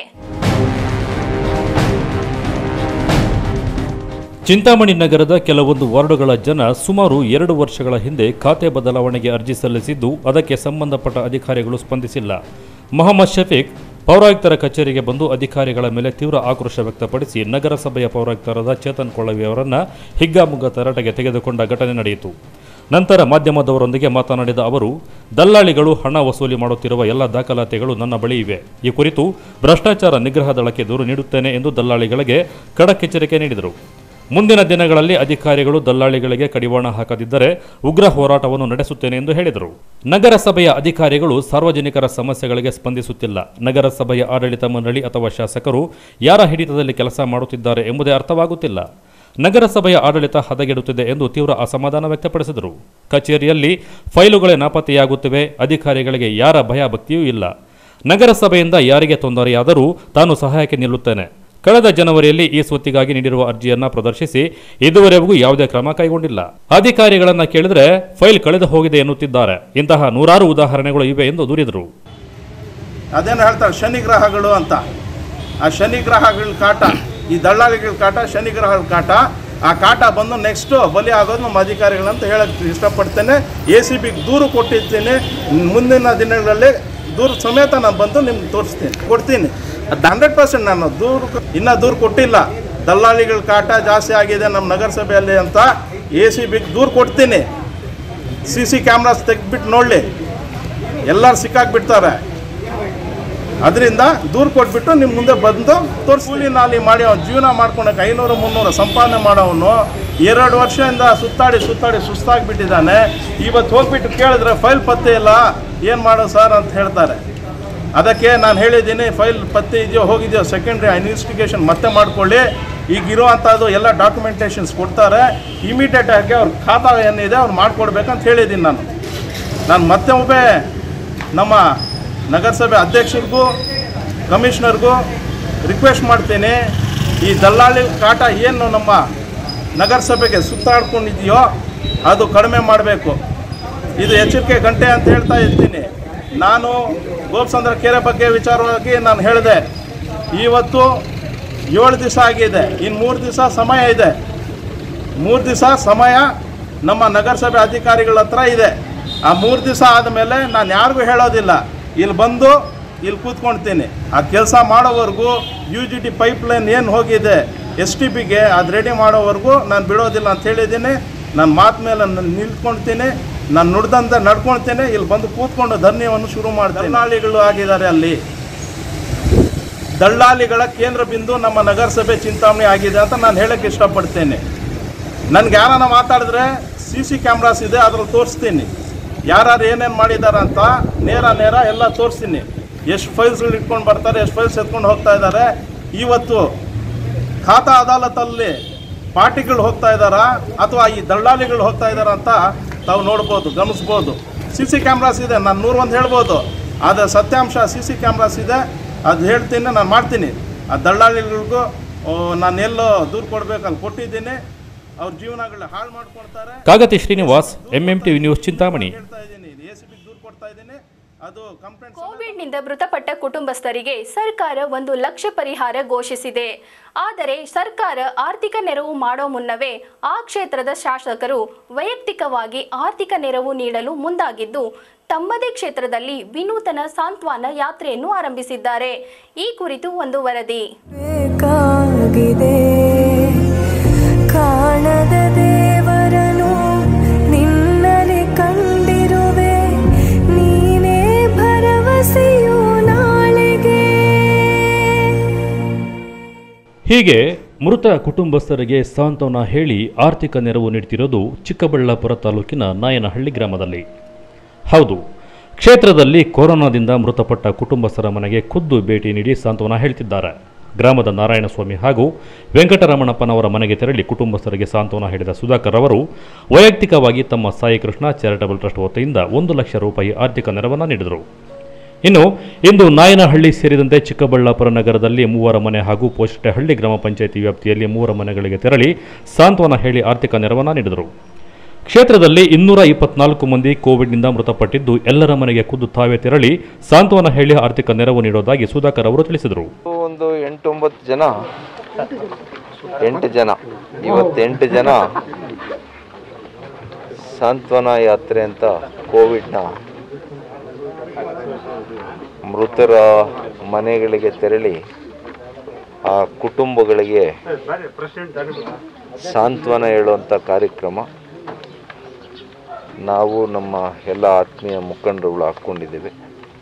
ಚಿಂತಾಮಣಿ ನಗರದ ಕೆಲವೊಂದು ವಾರ್ಡುಗಳ ಜನ ಸುಮಾರು 2 ವರ್ಷಗಳ ಹಿಂದೆ ಖಾತೆ ಬದಲಾವಣೆಗೆ ಅರ್ಜಿ ಸಲ್ಲಿಸಿದ್ದು, ಅದಕ್ಕೆ ಸಂಬಂಧಪಟ್ಟ ಅಧಿಕಾರಿಗಳು ಸ್ಪಂದಿಸಿಲ್ಲ. ಮೊಹಮ್ಮದ್ ಶಫೀಕ್ ಪೌರಾಯುಕ್ತರ ಕಚೇರಿಗೆ ಬಂದು ಅಧಿಕಾರಿಗಳ ಮೇಲೆ ತೀವ್ರ ಆಕ್ರೋಶ ವ್ಯಕ್ತಪಡಿಸಿ ನಗರಸಭೆಯ ಪೌರಾಯುಕ್ತರಾದ ಚೇತನ್ ಕೊಳವಿ ಅವರನ್ನು ಹಿಗ್ಗಾಮುಗ್ಗಾ ತರಾಟೆಗೆ ತೆಗೆದುಕೊಂಡ ಘಟನೆ ನಡೆಯಿತು. ನಂತರ ಮಾಧ್ಯಮದವರೊಂದಿಗೆ ಮಾತನಾಡಿದ ಅವರು, ದಲ್ಲಾಳಿಗಳು ಹಣ ವಸೂಲಿ ಮಾಡುತ್ತಿರುವ ಎಲ್ಲ ದಾಖಲಾತಿಗಳು ನನ್ನ ಬಳಿ ಇವೆ. ಈ ಕುರಿತು ಭ್ರಷ್ಟಾಚಾರ ನಿಗ್ರಹ ದಳಕ್ಕೆ ದೂರು ನೀಡುತ್ತೇನೆ ಎಂದು ದಲ್ಲಾಳಿಗಳಿಗೆ ಖಡಕ್ ಎಚ್ಚರಿಕೆ ನೀಡಿದರು. ಮುಂದಿನ ದಿನಗಳಲ್ಲಿ ಅಧಿಕಾರಿಗಳು ದಲ್ಲಾಳಿಗಳಿಗೆ ಕಡಿವಾಣ ಹಾಕದಿದ್ದರೆ ಉಗ್ರ ಹೋರಾಟವನ್ನು ನಡೆಸುತ್ತೇನೆ ಎಂದು ಹೇಳಿದರು. ನಗರಸಭೆಯ ಅಧಿಕಾರಿಗಳು ಸಾರ್ವಜನಿಕರ ಸಮಸ್ಯೆಗಳಿಗೆ ಸ್ಪಂದಿಸುತ್ತಿಲ್ಲ. ನಗರಸಭೆಯ ಆಡಳಿತ ಮಂಡಳಿ ಅಥವಾ ಶಾಸಕರು ಯಾರ ಹಿಡಿತದಲ್ಲಿ ಕೆಲಸ ಮಾಡುತ್ತಿದ್ದಾರೆ ಎಂಬುದೇ ಅರ್ಥವಾಗುತ್ತಿಲ್ಲ. ನಗರಸಭೆಯ ಆಡಳಿತ ಹದಗೆಡುತ್ತಿದೆ ಎಂದು ತೀವ್ರ ಅಸಮಾಧಾನ ವ್ಯಕ್ತಪಡಿಸಿದರು. ಕಚೇರಿಯಲ್ಲಿ ಫೈಲುಗಳೇ ನಾಪತ್ತೆಯಾಗುತ್ತಿವೆ. ಅಧಿಕಾರಿಗಳಿಗೆ ಯಾರ ಭಯ ಭಕ್ತಿಯೂ ಇಲ್ಲ. ನಗರಸಭೆಯಿಂದ ಯಾರಿಗೆ ತೊಂದರೆಯಾದರೂ ತಾನು ಸಹಾಯಕ್ಕೆ ನಿಲ್ಲುತ್ತೇನೆ. ಕಳೆದ ಜನವರಿಯಲ್ಲಿ ಈ ಸ್ವತ್ತಿಗಾಗಿ ನೀಡಿರುವ ಅರ್ಜಿಯನ್ನು ಪ್ರದರ್ಶಿಸಿ ಇದುವರೆಗೂ ಯಾವುದೇ ಕ್ರಮ ಕೈಗೊಂಡಿಲ್ಲ. ಅಧಿಕಾರಿಗಳನ್ನ ಕೇಳಿದರೆ ಫೈಲ್ ಕಳೆದು ಹೋಗಿದೆ ಎನ್ನುತ್ತಿದ್ದಾರೆ. ಇಂತಹ ನೂರಾರು ಉದಾಹರಣೆಗಳು ಇವೆ ಎಂದು ದೂರಿದರು. ಅದೇನು ಹೇಳ್ತಾರೆ ಶನಿಗ್ರಹಗಳು ಅಂತ. ಆ ಶನಿಗ್ರಹಗಳ ಕಾಟ, ಈ ದಳ್ಳಾಳಿಗಳ ಕಾಟ, ಶನಿಗ್ರಹಗಳ ಕಾಟ, ಆ ಕಾಟ ಬಂದು ನೆಕ್ಸ್ಟು ಬಲಿ ಆಗೋದು ನಮ್ಮ ಅಧಿಕಾರಿಗಳಂತ ಹೇಳಕ್ಕೆ ಇಷ್ಟಪಡ್ತೇನೆ. ACBಗೆ ದೂರು ಕೊಟ್ಟಿದ್ದೀನಿ. ಮುಂದಿನ ದಿನಗಳಲ್ಲಿ ದೂರು ಸಮೇತ ನಾನು ಬಂದು ನಿಮ್ಗೆ ಕೊಡ್ತೀನಿ. ಅದು 100% ನಾನು ದೂರು ಕೊಟ್ಟಿಲ್ಲ. ದಲ್ಲಾಳಿಗಳ ಕಾಟ ಜಾಸ್ತಿ ಆಗಿದೆ ನಮ್ಮ ನಗರಸಭೆಯಲ್ಲಿ ಅಂತ ACBಗೆ ದೂರು ಕೊಡ್ತೀನಿ. CC ಕ್ಯಾಮ್ರಾಸ್ ತೆಗೆದ್ಬಿಟ್ಟು ನೋಡಲಿ, ಎಲ್ಲರೂ ಸಿಕ್ಕಾಕ್ಬಿಡ್ತಾರೆ. ಅದರಿಂದ ದೂರು ಕೊಟ್ಬಿಟ್ಟು ನಿಮ್ಮ ಮುಂದೆ ಬಂದು ತೋರಿಸಿ. ನಾಲಿ ಮಾಡಿ ಅವ್ನು ಜೀವನ ಮಾಡ್ಕೊಳಕ್ಕೆ 500-300 ಸಂಪಾದನೆ ಮಾಡೋವನು 2 ವರ್ಷದಿಂದ ಸುತ್ತಾಡಿ ಸುಸ್ತಾಗಿಬಿಟ್ಟಿದ್ದಾನೆ. ಇವತ್ತು ಹೋಗ್ಬಿಟ್ಟು ಕೇಳಿದ್ರೆ ಫೈಲ್ ಪತ್ತೆ ಇಲ್ಲ, ಏನು ಮಾಡೋ ಸರ್ ಅಂತ ಹೇಳ್ತಾರೆ. ಅದಕ್ಕೆ ನಾನು ಹೇಳಿದ್ದೀನಿ, ಫೈಲ್ ಪತ್ತೆ ಇದೆಯೋ ಹೋಗಿದೆಯೋ ಸೆಕೆಂಡ್ರಿ ಇನ್ವೆಸ್ಟಿಗೇಷನ್ ಮತ್ತೆ ಮಾಡ್ಕೊಳ್ಳಿ. ಈಗಿರುವಂಥದ್ದು ಎಲ್ಲ ಡಾಕ್ಯುಮೆಂಟೇಷನ್ಸ್ ಕೊಡ್ತಾರೆ. ಇಮಿಡಿಯೇಟ್ ಆಗಿ ಅವ್ರ ಖಾತಾ ಏನಿದೆ ಅವ್ರು ಮಾಡಿಕೊಡ್ಬೇಕಂತ ಹೇಳಿದ್ದೀನಿ. ನಾನು ಮತ್ತೆ ಒಬ್ಬೇ ನಮ್ಮ ನಗರಸಭೆ ಅಧ್ಯಕ್ಷರಿಗೂ ಕಮಿಷನರ್ಗೂ ರಿಕ್ವೆಸ್ಟ್ ಮಾಡ್ತೀನಿ, ಈ ದಲ್ಲಾಳಿ ಕಾಟ ಏನು ನಮ್ಮ ನಗರಸಭೆಗೆ ಸುತ್ತಾಡ್ಕೊಂಡಿದೆಯೋ ಅದು ಕಡಿಮೆ ಮಾಡಬೇಕು. ಇದು ಎಚ್ಚರಿಕೆ ಗಂಟೆ ಅಂತ ಹೇಳ್ತಾ ಇರ್ತೀನಿ. ನಾನು ಗೋಪಸಂದ್ರ ಕೆರೆ ಬಗ್ಗೆ ವಿಚಾರವಾಗಿ ನಾನು ಹೇಳಿದೆ. ಇವತ್ತು 7 ದಿವಸ ಆಗಿದೆ, ಇನ್ನು 3 ದಿವಸ ಸಮಯ ಇದೆ. 3 ದಿವಸ ಸಮಯ ನಮ್ಮ ನಗರಸಭೆ ಅಧಿಕಾರಿಗಳ ಹತ್ರ ಇದೆ. ಆ 3 ದಿವಸ ಆದಮೇಲೆ ನಾನು ಯಾರಿಗೂ ಹೇಳೋದಿಲ್ಲ, ಇಲ್ಲಿ ಬಂದು ಇಲ್ಲಿ ಕೂತ್ಕೊಳ್ತೀನಿ. ಆ ಕೆಲಸ ಮಾಡೋವರೆಗೂ UGT ಪೈಪ್ಲೈನ್ ಏನು ಹೋಗಿದೆ STPಗೆ ಅದು ರೆಡಿ ಮಾಡೋವರೆಗೂ ನಾನು ಬಿಡೋದಿಲ್ಲ ಅಂತ ಹೇಳಿದ್ದೀನಿ. ನನ್ನ ಮಾತು ಮೇಲೆ ನಾನು ನಿಲ್ಕೊಳ್ತೀನಿ, ನಾನು ನುಡ್ದಂತೆ ನಡ್ಕೊಳ್ತೇನೆ. ಇಲ್ಲಿ ಬಂದು ಕೂತ್ಕೊಂಡು ಧರಣಿಯನ್ನು ಶುರು ಮಾಡ್ತೇನೆ. ದಳ್ಳಾಳಿಗಳು ಆಗಿದ್ದಾರೆ, ಅಲ್ಲಿ ದಳ್ಳಾಳಿಗಳ ಕೇಂದ್ರ ಬಿಂದು ನಮ್ಮ ನಗರಸಭೆ ಚಿಂತಾಮಣಿ ಆಗಿದೆ ಅಂತ ನಾನು ಹೇಳೋಕ್ಕೆ ಇಷ್ಟಪಡ್ತೇನೆ. ನನಗೆ ಯಾರನ್ನ ಮಾತಾಡಿದ್ರೆ CC ಕ್ಯಾಮ್ರಾಸ್ ಇದೆ, ಅದ್ರಲ್ಲಿ ತೋರಿಸ್ತೀನಿ ಯಾರು ಏನೇನು ಮಾಡಿದ್ದಾರೆ ಅಂತ. ನೇರ ಎಲ್ಲ ತೋರಿಸ್ತೀನಿ. ಎಷ್ಟು ಫೈಲ್ಸ್ಗಳು ಇಟ್ಕೊಂಡು ಬರ್ತಾರೆ, ಎಷ್ಟು ಫೈಲ್ಸ್ ಎತ್ಕೊಂಡು ಹೋಗ್ತಾ ಇದ್ದಾರೆ. ಇವತ್ತು ಖಾತಾ ಅದಾಲತಲ್ಲಿ ಪಾರ್ಟಿಗಳು ಹೋಗ್ತಾ ಇದ್ದಾರಾ ಅಥವಾ ಈ ದಳ್ಳಾಳಿಗಳು ಹೋಗ್ತಾ ಇದ್ದಾರಾ ಅಂತ ತಾವು ನೋಡ್ಬೋದು, ಗಮನಿಸ್ಬೋದು. CC ಕ್ಯಾಮ್ರಾಸ್ ಇದೆ, ನಾನು 101 ಹೇಳ್ಬೋದು. ಆದರೆ ಸತ್ಯಾಂಶ CC ಕ್ಯಾಮ್ರಾಸ್ ಇದೆ, ಅದು ಹೇಳ್ತೀನಿ, ನಾನು ಮಾಡ್ತೀನಿ. ಆ ದಳ್ಳಾಳಿಗಳಿಗೂ ನಾನು ಎಲ್ಲೋ ದೂರು ಕೊಡಬೇಕಲ್ಲಿ ಕೊಟ್ಟಿದ್ದೀನಿ. ಅವ್ರ ಜೀವನಗಳನ್ನ ಹಾಳು ಮಾಡ್ಕೊಳ್ತಾರೆ. Kagati Srinivas, MMTV news, Chintamani. ದೂರು ಕೊಡ್ತಾ ಇದ್ದೀನಿ. ಅದು ಕಂಪ್ಲೇಂಟ್. ಕೋವಿಡ್ನಿಂದ ಮೃತಪಟ್ಟ ಕುಟುಂಬಸ್ಥರಿಗೆ ಸರ್ಕಾರ 1 ಲಕ್ಷ ಪರಿಹಾರ ಘೋಷಿಸಿದೆ. ಆದರೆ ಸರ್ಕಾರ ಆರ್ಥಿಕ ನೆರವು ಮಾಡೋ ಮುನ್ನವೇ ಆ ಕ್ಷೇತ್ರದ ಶಾಸಕರು ವೈಯಕ್ತಿಕವಾಗಿ ಆರ್ಥಿಕ ನೆರವು ನೀಡಲು ಮುಂದಾಗಿದ್ದು ತಮ್ಮದೇ ಕ್ಷೇತ್ರದಲ್ಲಿ ವಿನೂತನ ಸಾಂತ್ವನ ಯಾತ್ರೆಯನ್ನು ಆರಂಭಿಸಿದ್ದಾರೆ. ಈ ಕುರಿತು ಒಂದು ವರದಿ. ಕಾಣದ ದೇವರನು ನಿನ್ನಲಿ ಕಂಡಿರುವೆ, ನೀನೇ ಭರವಸೆಯು ನಾಳೆಗೆ. ಹೀಗೆ ಮೃತ ಕುಟುಂಬಸ್ಥರಿಗೆ ಸಾಂತ್ವನ ಹೇಳಿ ಆರ್ಥಿಕ ನೆರವು ನೀಡುತ್ತಿರೋದು ಚಿಕ್ಕಬಳ್ಳಾಪುರ ತಾಲೂಕಿನ ನಾಯನಹಳ್ಳಿ ಗ್ರಾಮದಲ್ಲಿ. ಹೌದು, ಕ್ಷೇತ್ರದಲ್ಲಿ ಕೊರೋನಾದಿಂದ ಮೃತಪಟ್ಟ ಕುಟುಂಬಸ್ಥರ ಮನೆಗೆ ಖುದ್ದು ಭೇಟಿ ನೀಡಿ ಸಾಂತ್ವನ ಹೇಳ್ತಿದ್ದಾರೆ. ಗ್ರಾಮದ ನಾರಾಯಣಸ್ವಾಮಿ ಹಾಗೂ ವೆಂಕಟರಮಣಪ್ಪನವರ ಮನೆಗೆ ತೆರಳಿ ಕುಟುಂಬಸ್ಥರಿಗೆ ಸಾಂತ್ವನ ಹೇಳಿದ ಸುಧಾಕರ್ ಅವರು ವೈಯಕ್ತಿಕವಾಗಿ ತಮ್ಮ ಸಾಯಿ ಕೃಷ್ಣ ಚಾರಿಟಬಲ್ ಟ್ರಸ್ಟ್ ವತಿಯಿಂದ 1 ಲಕ್ಷ ರೂಪಾಯಿ ಆರ್ಥಿಕ ನೆರವನ್ನು ನೀಡಿದರು. ಇನ್ನು ಇಂದು ನಾಯನಹಳ್ಳಿ ಸೇರಿದಂತೆ ಚಿಕ್ಕಬಳ್ಳಾಪುರ ನಗರದಲ್ಲಿ 3 ಮನೆ ಹಾಗೂ ಪೋಸ್ಟಹಳ್ಳಿ ಗ್ರಾಮ ಪಂಚಾಯಿತಿ ವ್ಯಾಪ್ತಿಯಲ್ಲಿ 3 ಮನೆಗಳಿಗೆ ತೆರಳಿ ಸಾಂತ್ವನ ಹೇಳಿ ಆರ್ಥಿಕ ನೆರವನ್ನು ನೀಡಿದರು. ಕ್ಷೇತ್ರದಲ್ಲಿ 224 ಮಂದಿ ಕೋವಿಡ್ನಿಂದ ಮೃತಪಟ್ಟಿದ್ದು ಎಲ್ಲರ ಮನೆಗೆ ಖುದ್ದು ತಾವೇ ತೆರಳಿ ಸಾಂತ್ವನ ಹೇಳಿ ಆರ್ಥಿಕ ನೆರವು ನೀಡುವುದಾಗಿ ಸುಧಾಕರ್ ಅವರು ತಿಳಿಸಿದರು. ಒಂದು 8 ಜನ ಇವತ್ತು 8 ಜನ ಸಾಂತ್ವನ ಯಾತ್ರೆ ಅಂತ ಕೋವಿಡ್ನ ಮೃತರ ಮನೆಗಳಿಗೆ ತೆರಳಿ ಆ ಕುಟುಂಬಗಳಿಗೆ ಸಾಂತ್ವನ ಹೇಳುವಂಥ ಕಾರ್ಯಕ್ರಮ ನಾವು ನಮ್ಮ ಎಲ್ಲ ಆತ್ಮೀಯ ಮುಖಂಡರುಗಳು ಹಾಕ್ಕೊಂಡಿದ್ದೀವಿ.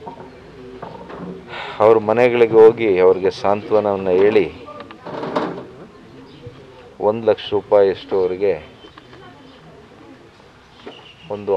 ಅವ್ರ ಮನೆಗಳಿಗೆ ಹೋಗಿ ಅವ್ರಿಗೆ ಸಾಂತ್ವನವನ್ನು ಹೇಳಿ 1 ಲಕ್ಷ ರೂಪಾಯಿಯಷ್ಟು ಅವರಿಗೆ ಒಂದು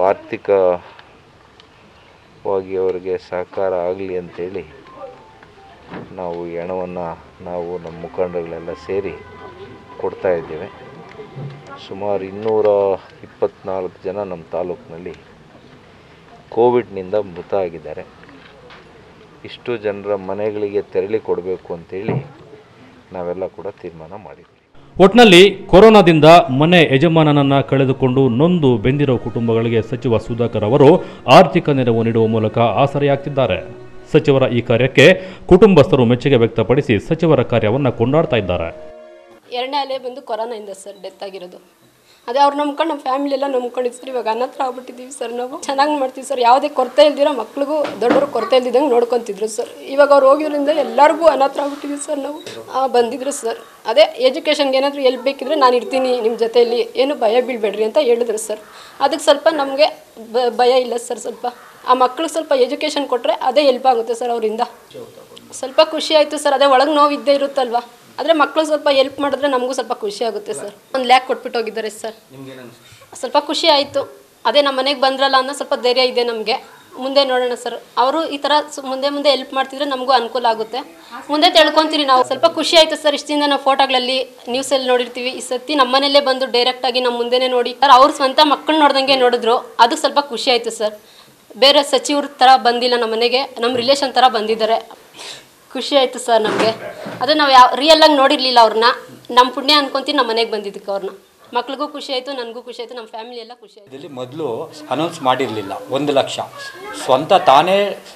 ಆರ್ಥಿಕವಾಗಿ ಅವರಿಗೆ ಸಹಕಾರ ಆಗಲಿ ಅಂತೇಳಿ ನಾವು ಈ ಹಣವನ್ನು ನಾವು ನಮ್ಮ ಮುಖಂಡರುಗಳೆಲ್ಲ ಸೇರಿ ಕೊಡ್ತಾ ಇದ್ದೇವೆ. ಸುಮಾರು 224 ಜನ ನಮ್ಮ ತಾಲೂಕಿನಲ್ಲಿ ಕೋವಿಡ್ನಿಂದ ಮೃತ ಆಗಿದ್ದಾರೆ. ಇಷ್ಟು ಜನರ ಮನೆಗಳಿಗೆ ತೆರಳಿ ಕೊಡಬೇಕು ಅಂತೇಳಿ ನಾವೆಲ್ಲ ಕೂಡ ತೀರ್ಮಾನ ಮಾಡಿದ್ವಿ. ಒಟ್ನಲ್ಲಿ ಕೊರೋನಾದಿಂದ ಮನೆ ಯಜಮಾನನನ್ನು ಕಳೆದುಕೊಂಡು ನೊಂದು ಬೆಂದಿರೋ ಕುಟುಂಬಗಳಿಗೆ ಸಚಿವ ಸುಧಾಕರ್ ಅವರು ಆರ್ಥಿಕ ನೆರವು ನೀಡುವ ಮೂಲಕ ಆಸರೆಯಾಗ್ತಿದ್ದಾರೆ. ಸಚಿವರ ಈ ಕಾರ್ಯಕ್ಕೆ ಕುಟುಂಬಸ್ಥರು ಮೆಚ್ಚುಗೆ ವ್ಯಕ್ತಪಡಿಸಿ ಸಚಿವರ ಕಾರ್ಯವನ್ನು ಕೊಂಡಾಡ್ತಾ ಇದ್ದಾರೆ. 2ನೇ ಅಲೆ ಬಂದು ಕೊರೋನಾಯಿಂದ ಸರ್ ಡೆತ್ ಆಗಿರೋದು. ಅದೇ ಅವ್ರು ನಂಬ್ಕೊಂಡು ನಮ್ಮ ಫ್ಯಾಮಿಲಿ ಎಲ್ಲ ನಂಬ್ಕೊಂಡಿದ್ದು ಸರ್. ಇವಾಗ ಅನಾಥ ಆಗ್ಬಿಟ್ಟಿದ್ದೀವಿ ಸರ್. ನಾವು ಚೆನ್ನಾಗಿ ಮಾಡ್ತೀವಿ ಸರ್. ಯಾವುದೇ ಕೊರತೆ ಇಲ್ದಿರೋ ಮಕ್ಳಿಗೂ ದೊಡ್ಡವರು ಕೊರತೆ ಇಲ್ದಿದ್ದಂಗೆ ನೋಡ್ಕೊತಿದ್ರು ಸರ್. ಇವಾಗ ಅವ್ರು ಹೋಗಿದ್ರಿಂದ ಎಲ್ಲರಿಗೂ ಅನಾಥ ಆಗ್ಬಿಟ್ಟಿದ್ದೀವಿ ಸರ್. ನಾವು ಬಂದಿದ್ರು ಸರ್. ಅದೇ ಎಜುಕೇಷನ್ಗೆ ಏನಾದರೂ ಎಲ್ಪ್ ಬೇಕಿದ್ರೆ ನಾನು ಇರ್ತೀನಿ ನಿಮ್ಮ ಜೊತೆಯಲ್ಲಿ, ಏನು ಭಯ ಬೀಳಬೇಡ್ರಿ ಅಂತ ಹೇಳಿದ್ರು ಸರ್. ಅದಕ್ಕೆ ಸ್ವಲ್ಪ ನಮಗೆ ಭಯ ಇಲ್ಲ ಸರ್. ಸ್ವಲ್ಪ ಆ ಮಕ್ಳಿಗೆ ಸ್ವಲ್ಪ ಎಜುಕೇಷನ್ ಕೊಟ್ಟರೆ ಅದೇ ಹೆಲ್ಪ್ ಆಗುತ್ತೆ ಸರ್. ಅವರಿಂದ ಸ್ವಲ್ಪ ಖುಷಿ ಆಯಿತು ಸರ್. ಅದೇ ಒಳಗೆ ನೋವಿದ್ದೇ ಇರುತ್ತಲ್ವ, ಆದರೆ ಮಕ್ಕಳು ಸ್ವಲ್ಪ ಹೆಲ್ಪ್ ಮಾಡಿದ್ರೆ ನಮಗೂ ಸ್ವಲ್ಪ ಖುಷಿ ಆಗುತ್ತೆ ಸರ್. 1 ಲ್ಯಾಕ್ ಕೊಟ್ಬಿಟ್ಟು ಹೋಗಿದ್ದಾರೆ ಸರ್. ಸ್ವಲ್ಪ ಖುಷಿ ಆಯಿತು. ಅದೇ ನಮ್ಮ ಮನೆಗೆ ಬಂದ್ರಲ್ಲ ಅನ್ನೋ ಸ್ವಲ್ಪ ಧೈರ್ಯ ಇದೆ ನಮಗೆ. ಮುಂದೆ ನೋಡೋಣ ಸರ್. ಅವರು ಈ ಥರ ಮುಂದೆ ಹೆಲ್ಪ್ ಮಾಡ್ತಿದ್ರೆ ನಮಗೂ ಅನುಕೂಲ ಆಗುತ್ತೆ. ಮುಂದೆ ತಿಳ್ಕೊತೀವಿ ನಾವು. ಸ್ವಲ್ಪ ಖುಷಿ ಆಯಿತು ಸರ್. ಇಷ್ಟು ದಿನ ನಾವು ಫೋಟೋಗಳಲ್ಲಿ ನ್ಯೂಸಲ್ಲಿ ನೋಡಿರ್ತೀವಿ. ಈ ಸತಿ ನಮ್ಮ ಮನೆಯಲ್ಲೇ ಬಂದು ಡೈರೆಕ್ಟಾಗಿ ನಮ್ಮ ಮುಂದೆನೇ ನೋಡಿ ಸರ್ ಅವ್ರ ಸ್ವಂತ ಮಕ್ಕಳು ನೋಡ್ದಂಗೆ ನೋಡಿದ್ರು. ಅದಕ್ಕೆ ಸ್ವಲ್ಪ ಖುಷಿ ಆಯಿತು ಸರ್. ಬೇರೆ ಸಚಿವ್ರ ಥರ ಬಂದಿಲ್ಲ ನಮ್ಮ ಮನೆಗೆ, ನಮ್ಮ ರಿಲೇಷನ್ ಥರ ಬಂದಿದ್ದಾರೆ. ಖುಷಿ ಆಯಿತು ಸರ್ ನಮಗೆ. ಅದೇ ನಾವು ರಿಯಲ್ ಆಗಿ ನೋಡಿರಲಿಲ್ಲ ಅವ್ರನ್ನ. ನಮ್ಮ ಪುಣ್ಯ ಅನ್ಕೊಂತೀವಿ ನಮ್ಮ ಮನೆಗೆ ಬಂದಿದ್ದಕ್ಕೆ ಅವ್ರನ್ನ. ಮಕ್ಳಿಗೂ ಖುಷಿ ಆಯಿತು, ನನಗೂ ಖುಷಿ ಆಯಿತು, ನಮ್ಮ ಫ್ಯಾಮಿಲಿ ಎಲ್ಲ ಖುಷಿ ಆಯಿತು. ಇದರಲ್ಲಿ ಮೊದಲು ಅನೌನ್ಸ್ ಮಾಡಿರಲಿಲ್ಲ 1 ಲಕ್ಷ ಸ್ವಂತ ತಾನೇ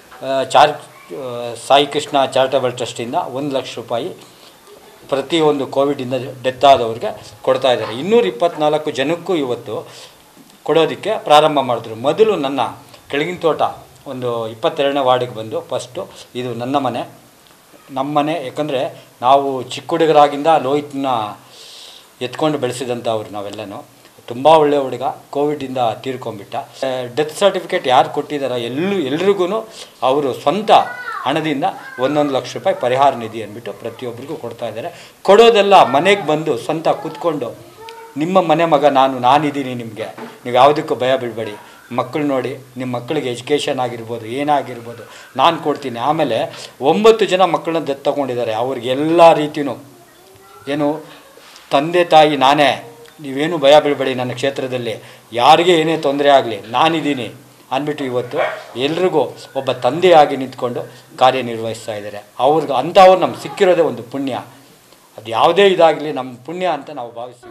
ಸಾಯಿ ಕೃಷ್ಣ ಚಾರಿಟಬಲ್ ಟ್ರಸ್ಟಿಂದ 1 ಲಕ್ಷ ರೂಪಾಯಿ ಪ್ರತಿಯೊಂದು ಕೋವಿಡಿಂದ ಡೆತ್ ಆದವ್ರಿಗೆ ಕೊಡ್ತಾ ಇದ್ದಾರೆ. 224 ಜನಕ್ಕೂ ಇವತ್ತು ಕೊಡೋದಕ್ಕೆ ಪ್ರಾರಂಭ ಮಾಡಿದ್ರು. ಮೊದಲು ನನ್ನ ಕೆಳಗಿನ ತೋಟ ಒಂದು 22ನೇ ವಾರ್ಡಿಗೆ ಬಂದು ಫಸ್ಟು ಇದು ನನ್ನ ಮನೆ, ನಮ್ಮ ಮನೆ. ಯಾಕಂದರೆ ನಾವು ಚಿಕ್ಕ ಹುಡುಗರಾಗಿಂದ ಲೋಹಿತ್ನ ಎತ್ಕೊಂಡು ಬೆಳೆಸಿದಂಥವ್ರು ನಾವೆಲ್ಲನೂ. ತುಂಬ ಒಳ್ಳೆಯ ಹುಡುಗ, ಕೋವಿಡಿಂದ ತೀರ್ಕೊಂಡ್ಬಿಟ್ಟ. ಡೆತ್ ಸರ್ಟಿಫಿಕೇಟ್ ಯಾರು ಕೊಟ್ಟಿದ್ದಾರೋ ಎಲ್ರಿಗೂ ಅವರು ಸ್ವಂತ ಹಣದಿಂದ 1 ಲಕ್ಷ ರೂಪಾಯಿ ಪರಿಹಾರ ನಿಧಿ ಅಂದ್ಬಿಟ್ಟು ಪ್ರತಿಯೊಬ್ಬರಿಗೂ ಕೊಡ್ತಾ ಇದ್ದಾರೆ. ಕೊಡೋದೆಲ್ಲ ಮನೆಗೆ ಬಂದು ಸ್ವಂತ ಕೂತ್ಕೊಂಡು ನಿಮ್ಮ ಮನೆ ಮಗ ನಾನಿದ್ದೀನಿ, ನಿಮಗೆ ನೀವು ಯಾವುದಕ್ಕೂ ಭಯ ಬಿಡಬೇಡಿ, ಮಕ್ಕಳು ನೋಡಿ, ನಿಮ್ಮ ಮಕ್ಕಳಿಗೆ ಎಜುಕೇಷನ್ ಆಗಿರ್ಬೋದು, ಏನಾಗಿರ್ಬೋದು ನಾನು ಕೊಡ್ತೀನಿ. ಆಮೇಲೆ 9 ಜನ ಮಕ್ಕಳನ್ನ ದತ್ತು ತಗೊಂಡಿದ್ದಾರೆ. ಅವ್ರಿಗೆ ಎಲ್ಲ ರೀತಿಯೂ ಏನು ತಂದೆ ತಾಯಿ ನಾನೇ, ನೀವೇನು ಭಯ ಬೀಳಬೇಡಿ, ನನ್ನ ಕ್ಷೇತ್ರದಲ್ಲಿ ಯಾರಿಗೆ ಏನೇ ತೊಂದರೆ ಆಗಲಿ ನಾನಿದ್ದೀನಿ ಅಂದ್ಬಿಟ್ಟು ಇವತ್ತು ಎಲ್ರಿಗೂ ಒಬ್ಬ ತಂದೆಯಾಗಿ ನಿಂತ್ಕೊಂಡು ಕಾರ್ಯನಿರ್ವಹಿಸ್ತಾ ಇದ್ದಾರೆ. ಅಂಥವ್ರು ನಮ್ಗೆ ಸಿಕ್ಕಿರೋದೇ ಒಂದು ಪುಣ್ಯ. ಅದು ಯಾವುದೇ ಇದಾಗಲಿ ನಮ್ಮ ಪುಣ್ಯ ಅಂತ ನಾವು ಭಾವಿಸ್ತೀವಿ.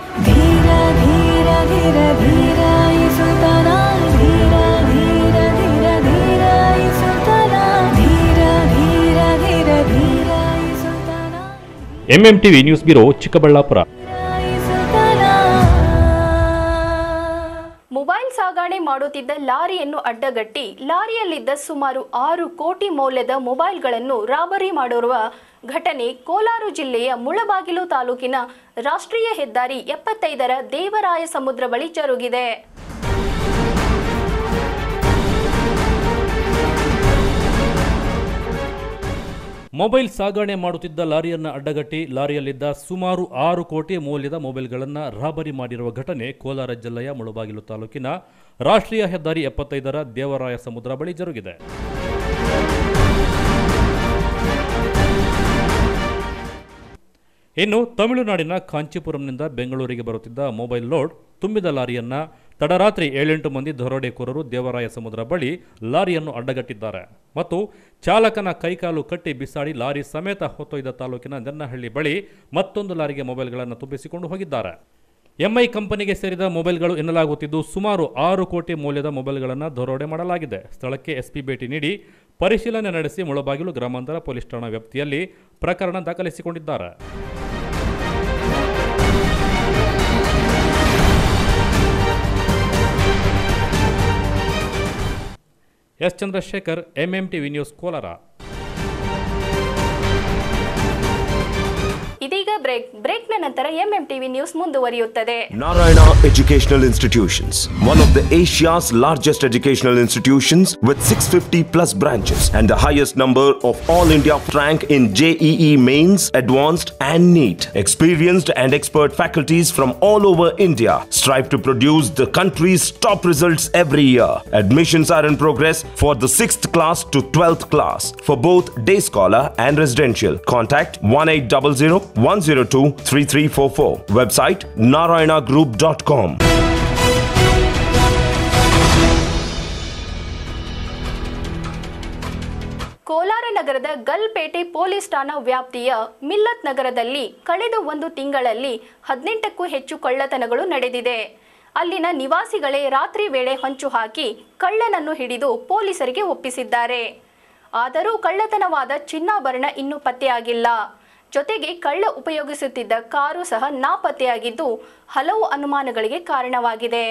MMTV news bureau, Chikkaballapur. Mobile ಸಾಗಣೆ ಮಾಡುತ್ತಿದ್ದ ಲಾರಿಯನ್ನು ಅಡ್ಡಗಟ್ಟಿ ಲಾರಿಯಲ್ಲಿದ್ದ ಸುಮಾರು 6 ಕೋಟಿ ಮೌಲ್ಯದ ಮೊಬೈಲ್ಗಳನ್ನು ರಾಬರಿ ಮಾಡಿರುವ ಘಟನೆ ಕೋಲಾರ ಜಿಲ್ಲೆಯ ಮುಳಬಾಗಿಲು ತಾಲೂಕಿನ ರಾಷ್ಟ್ರೀಯ ಹೆದ್ದಾರಿ 75ರ ದೇವರಾಯ ಸಮುದ್ರ ಬಳಿ ಜರುಗಿದೆ. ಮೊಬೈಲ್ ಸಾಗಣೆ ಮಾಡುತ್ತಿದ್ದ ಲಾರಿಯನ್ನು ಅಡ್ಡಗಟ್ಟಿ ಲಾರಿಯಲ್ಲಿದ್ದ ಸುಮಾರು 6 ಕೋಟಿ ಮೌಲ್ಯದ ಮೊಬೈಲ್ಗಳನ್ನು ರಾಬರಿ ಮಾಡಿರುವ ಘಟನೆ ಕೋಲಾರ ಜಿಲ್ಲೆಯ ಮುಳಬಾಗಿಲು ತಾಲೂಕಿನ ರಾಷ್ಟ್ರೀಯ ಹೆದ್ದಾರಿ 75ರ ದೇವರಾಯ ಸಮುದ್ರ ಬಳಿ ಜರುಗಿದೆ. ಇನ್ನು ತಮಿಳುನಾಡಿನ ಕಾಂಚೀಪುರಂನಿಂದ ಬೆಂಗಳೂರಿಗೆ ಬರುತ್ತಿದ್ದ ಮೊಬೈಲ್ ಲೋಡ್ ತುಂಬಿದ ಲಾರಿಯನ್ನ ತಡರಾತ್ರಿ 7-8 ಮಂದಿ ದರೋಡೆಕೋರರು ದೇವರಾಯ ಸಮುದ್ರ ಬಳಿ ಲಾರಿಯನ್ನು ಅಡ್ಡಗಟ್ಟಿದ್ದಾರೆ ಮತ್ತು ಚಾಲಕನ ಕೈಕಾಲು ಕಟ್ಟಿ ಬಿಸಾಡಿ ಲಾರಿ ಸಮೇತ ಹೊತ್ತೊಯ್ದ ತಾಲೂಕಿನ ಜನ್ನಹಳ್ಳಿ ಬಳಿ ಮತ್ತೊಂದು ಲಾರಿಗೆ ಮೊಬೈಲ್ಗಳನ್ನು ತುಂಬಿಸಿಕೊಂಡು ಹೋಗಿದ್ದಾರೆ. ಎಂಐ ಕಂಪನಿಗೆ ಸೇರಿದ ಮೊಬೈಲ್ಗಳು ಎನ್ನಲಾಗುತ್ತಿದ್ದು ಸುಮಾರು 6 ಕೋಟಿ ಮೌಲ್ಯದ ಮೊಬೈಲ್ಗಳನ್ನು ದರೋಡೆ ಮಾಡಲಾಗಿದೆ. ಸ್ಥಳಕ್ಕೆ ಎಸ್ಪಿ ಭೇಟಿ ನೀಡಿ ಪರಿಶೀಲನೆ ನಡೆಸಿ ಮುಳಬಾಗಿಲು ಗ್ರಾಮಾಂತರ ಪೊಲೀಸ್ ಠಾಣಾ ವ್ಯಾಪ್ತಿಯಲ್ಲಿ ಪ್ರಕರಣ ದಾಖಲಿಸಿಕೊಂಡಿದ್ದಾರೆ. S Chandrashekar, MMTV news, Kolar. ಇದೀಗ ಬ್ರೇಕ್ನ ನಂತರ MMTV ನ್ಯೂಸ್ ಮುಂದುವರಿಯುತ್ತದೆ. Narayana Educational Institutions, one of the Asia's largest educational institutions with 650 plus branches and the highest number of all India rank in JEE Mains, Advanced and NEET. Experienced and expert faculties from all over India strive to produce the country's top results every year. Admissions are in progress for the 6th class to 12th class for both day scholar and residential. Contact 1800-102-3344. Website narayanagroup.com. Kolar ನಗರದ Galpete police ಠಾಣಾ ವ್ಯಾಪ್ತಿಯ ಮಿಲ್ಲತ್ ನಗರದಲ್ಲಿ ಕಳೆದ 1 ತಿಂಗಳಲ್ಲಿ 18ಕ್ಕೂ ಹೆಚ್ಚು ಕಳ್ಳತನಗಳು ನಡೆದಿದೆ. ಅಲ್ಲಿನ ನಿವಾಸಿಗಳೇ ರಾತ್ರಿ ವೇಳೆ ಹೊಂಚು ಹಾಕಿ ಕಳ್ಳನನ್ನು ಹಿಡಿದು ಪೊಲೀಸರಿಗೆ ಒಪ್ಪಿಸಿದ್ದಾರೆ. ಆದರೂ ಕಳ್ಳತನವಾದ ಚಿನ್ನಾಭರಣ ಇನ್ನೂ ಪತ್ತೆಯಾಗಿಲ್ಲ. ಜೊತೆಗೆ ಕಳ್ಳ ಉಪಯೋಗಿಸುತ್ತಿದ್ದ ಕಾರು ಸಹ ನಾಪತ್ತೆಯಾಗಿದ್ದು ಹಲವು ಅನುಮಾನಗಳಿಗೆ ಕಾರಣವಾಗಿದೆ.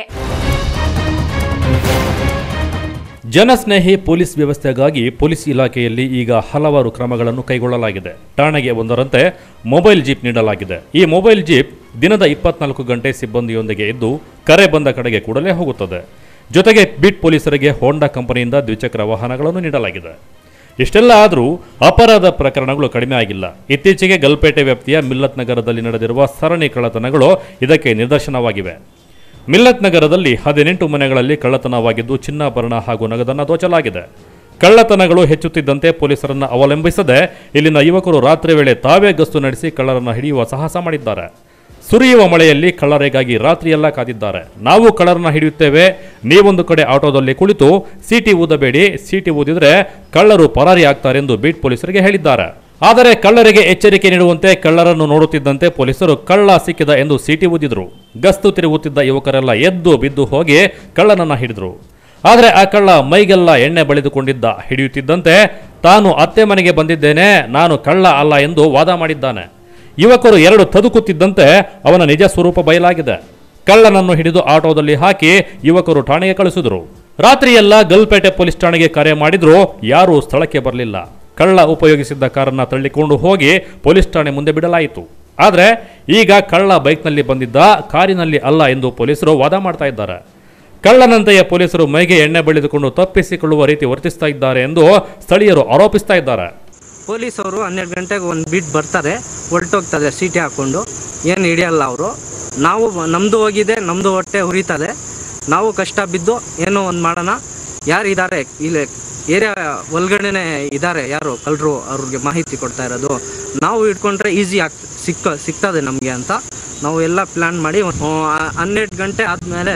ಜನಸ್ನೇಹಿ ಪೊಲೀಸ್ ವ್ಯವಸ್ಥೆಗಾಗಿ ಪೊಲೀಸ್ ಇಲಾಖೆಯಲ್ಲಿ ಈಗ ಹಲವಾರು ಕ್ರಮಗಳನ್ನು ಕೈಗೊಳ್ಳಲಾಗಿದೆ. ಠಾಣೆಗೆ ಒಂದರಂತೆ ಮೊಬೈಲ್ ಜೀಪ್ ನೀಡಲಾಗಿದೆ. ಈ ಮೊಬೈಲ್ ಜೀಪ್ ದಿನದ 24 ಗಂಟೆ ಸಿಬ್ಬಂದಿಯೊಂದಿಗೆ ಇದ್ದು ಕರೆ ಬಂದ ಕಡೆಗೆ ಕೂಡಲೇ ಹೋಗುತ್ತದೆ. ಜೊತೆಗೆ ಬೀಟ್ ಪೊಲೀಸರಿಗೆ ಹೋಂಡಾ ಕಂಪನಿಯಿಂದ ದ್ವಿಚಕ್ರ ವಾಹನಗಳನ್ನು ನೀಡಲಾಗಿದೆ. ಇಷ್ಟೆಲ್ಲ ಆದರೂ ಅಪರಾಧ ಪ್ರಕರಣಗಳು ಕಡಿಮೆ ಆಗಿಲ್ಲ. ಇತ್ತೀಚೆಗೆ ಗಲ್ಪೇಟೆ ವ್ಯಾಪ್ತಿಯ ಮಿಲ್ಲತ್ ನಗರದಲ್ಲಿ ನಡೆದಿರುವ ಸರಣಿ ಕಳ್ಳತನಗಳು ಇದಕ್ಕೆ ನಿದರ್ಶನವಾಗಿವೆ. ಮಿಲ್ಲತ್ ನಗರದಲ್ಲಿ 18 ಮನೆಗಳಲ್ಲಿ ಕಳ್ಳತನವಾಗಿದ್ದು ಚಿನ್ನಾಭರಣ ಹಾಗೂ ನಗದನ್ನು ದೋಚಲಾಗಿದೆ. ಕಳ್ಳತನಗಳು ಹೆಚ್ಚುತ್ತಿದ್ದಂತೆ ಪೊಲೀಸರನ್ನು ಅವಲಂಬಿಸದೆ ಇಲ್ಲಿನ ಯುವಕರು ರಾತ್ರಿ ವೇಳೆ ತಾವೇ ಗಸ್ತು ನಡೆಸಿ ಕಳ್ಳರನ್ನು ಹಿಡಿಯುವ ಸಾಹಸ ಮಾಡಿದ್ದಾರೆ. ಸುರಿಯುವ ಮಳೆಯಲ್ಲಿ ಕಳ್ಳರಿಗಾಗಿ ರಾತ್ರಿಯೆಲ್ಲ ಕಾದಿದ್ದಾರೆ. ನಾವು ಕಳ್ಳರನ್ನ ಹಿಡಿಯುತ್ತೇವೆ, ನೀವೊಂದು ಕಡೆ ಆಟೋದಲ್ಲಿ ಕುಳಿತು ಸೀಟಿ ಊದಬೇಡಿ, ಸೀಟಿ ಊದಿದ್ರೆ ಕಳ್ಳರು ಪರಾರಿ ಆಗ್ತಾರೆಂದು ಬೀಟ್ ಪೊಲೀಸರಿಗೆ ಹೇಳಿದ್ದಾರೆ. ಆದರೆ ಕಳ್ಳರಿಗೆ ಎಚ್ಚರಿಕೆ ನೀಡುವಂತೆ ಕಳ್ಳರನ್ನು ನೋಡುತ್ತಿದ್ದಂತೆ ಪೊಲೀಸರು ಕಳ್ಳ ಸಿಕ್ಕಿದ ಎಂದು ಸೀಟಿ ಊದಿದ್ರು. ಗಸ್ತು ತಿರುಗುತ್ತಿದ್ದ ಯುವಕರೆಲ್ಲ ಎದ್ದು ಬಿದ್ದು ಹೋಗಿ ಕಳ್ಳನನ್ನ ಹಿಡಿದ್ರು. ಆದರೆ ಆ ಕಳ್ಳ ಮೈಗೆಲ್ಲ ಎಣ್ಣೆ ಬಳಿದುಕೊಂಡಿದ್ದ. ಹಿಡಿಯುತ್ತಿದ್ದಂತೆ ತಾನು ಅತ್ತೆ ಮನೆಗೆ ಬಂದಿದ್ದೇನೆ, ನಾನು ಕಳ್ಳ ಅಲ್ಲ ಎಂದು ವಾದ ಮಾಡಿದ್ದಾನೆ. ಯುವಕರು ಎರಡು ತದುಕುತ್ತಿದ್ದಂತೆ ಅವನ ನಿಜ ಸ್ವರೂಪ ಬಯಲಾಗಿದೆ. ಕಳ್ಳನನ್ನು ಹಿಡಿದು ಆಟೋದಲ್ಲಿ ಹಾಕಿ ಯುವಕರು ಠಾಣೆಗೆ ಕಳಿಸಿದ್ರು. ರಾತ್ರಿಯೆಲ್ಲ ಗಲ್ಪೇಟೆ ಪೊಲೀಸ್ ಠಾಣೆಗೆ ಕರೆ ಮಾಡಿದ್ರು, ಯಾರೂ ಸ್ಥಳಕ್ಕೆ ಬರಲಿಲ್ಲ. ಕಳ್ಳ ಉಪಯೋಗಿಸಿದ್ದ ಕಾರನ್ನು ತಳ್ಳಿಕೊಂಡು ಹೋಗಿ ಪೊಲೀಸ್ ಠಾಣೆ ಮುಂದೆ ಬಿಡಲಾಯಿತು. ಆದರೆ ಈಗ ಕಳ್ಳ ಬೈಕ್ನಲ್ಲಿ ಬಂದಿದ್ದ, ಕಾರಿನಲ್ಲಿ ಅಲ್ಲ ಎಂದು ಪೊಲೀಸರು ವಾದ ಮಾಡ್ತಾ ಇದ್ದಾರೆ. ಕಳ್ಳನಂತೆಯೇ ಪೊಲೀಸರು ಮೈಗೆ ಎಣ್ಣೆ ಬಳಿದುಕೊಂಡು ತಪ್ಪಿಸಿಕೊಳ್ಳುವ ರೀತಿ ವರ್ತಿಸ್ತಾ ಇದ್ದಾರೆ ಎಂದು ಸ್ಥಳೀಯರು ಆರೋಪಿಸ್ತಾ ಇದ್ದಾರೆ. ಪೊಲೀಸವರು 12 ಗಂಟೆಗೆ ಒಂದು ಬೀಟ್ ಬರ್ತಾರೆ, ಹೊರಟೋಗ್ತದೆ ಸೀಟಿ ಹಾಕ್ಕೊಂಡು, ಏನು ಹಿಡಿಯಲ್ಲ ಅವರು. ನಾವು ನಮ್ಮದು ಹೋಗಿದೆ, ನಮ್ಮದು ಹೊಟ್ಟೆ ಉರಿತದೆ, ನಾವು ಕಷ್ಟ ಬಿದ್ದು ಏನೋ ಒಂದು ಮಾಡೋಣ. ಯಾರು ಇದ್ದಾರೆ ಇಲ್ಲಿ ಏರಿಯಾ ಒಳಗಡೆನೆ ಇದ್ದಾರೆ, ಯಾರು ಕಳ್ಳರು, ಅವ್ರಿಗೆ ಮಾಹಿತಿ ಕೊಡ್ತಾ ಇರೋದು. ನಾವು ಇಟ್ಕೊಂಡ್ರೆ ಈಸಿ ಸಿಗ್ತದೆ ನಮಗೆ ಅಂತ ನಾವು ಎಲ್ಲ ಪ್ಲ್ಯಾನ್ ಮಾಡಿ 12 ಗಂಟೆ ಆದಮೇಲೆ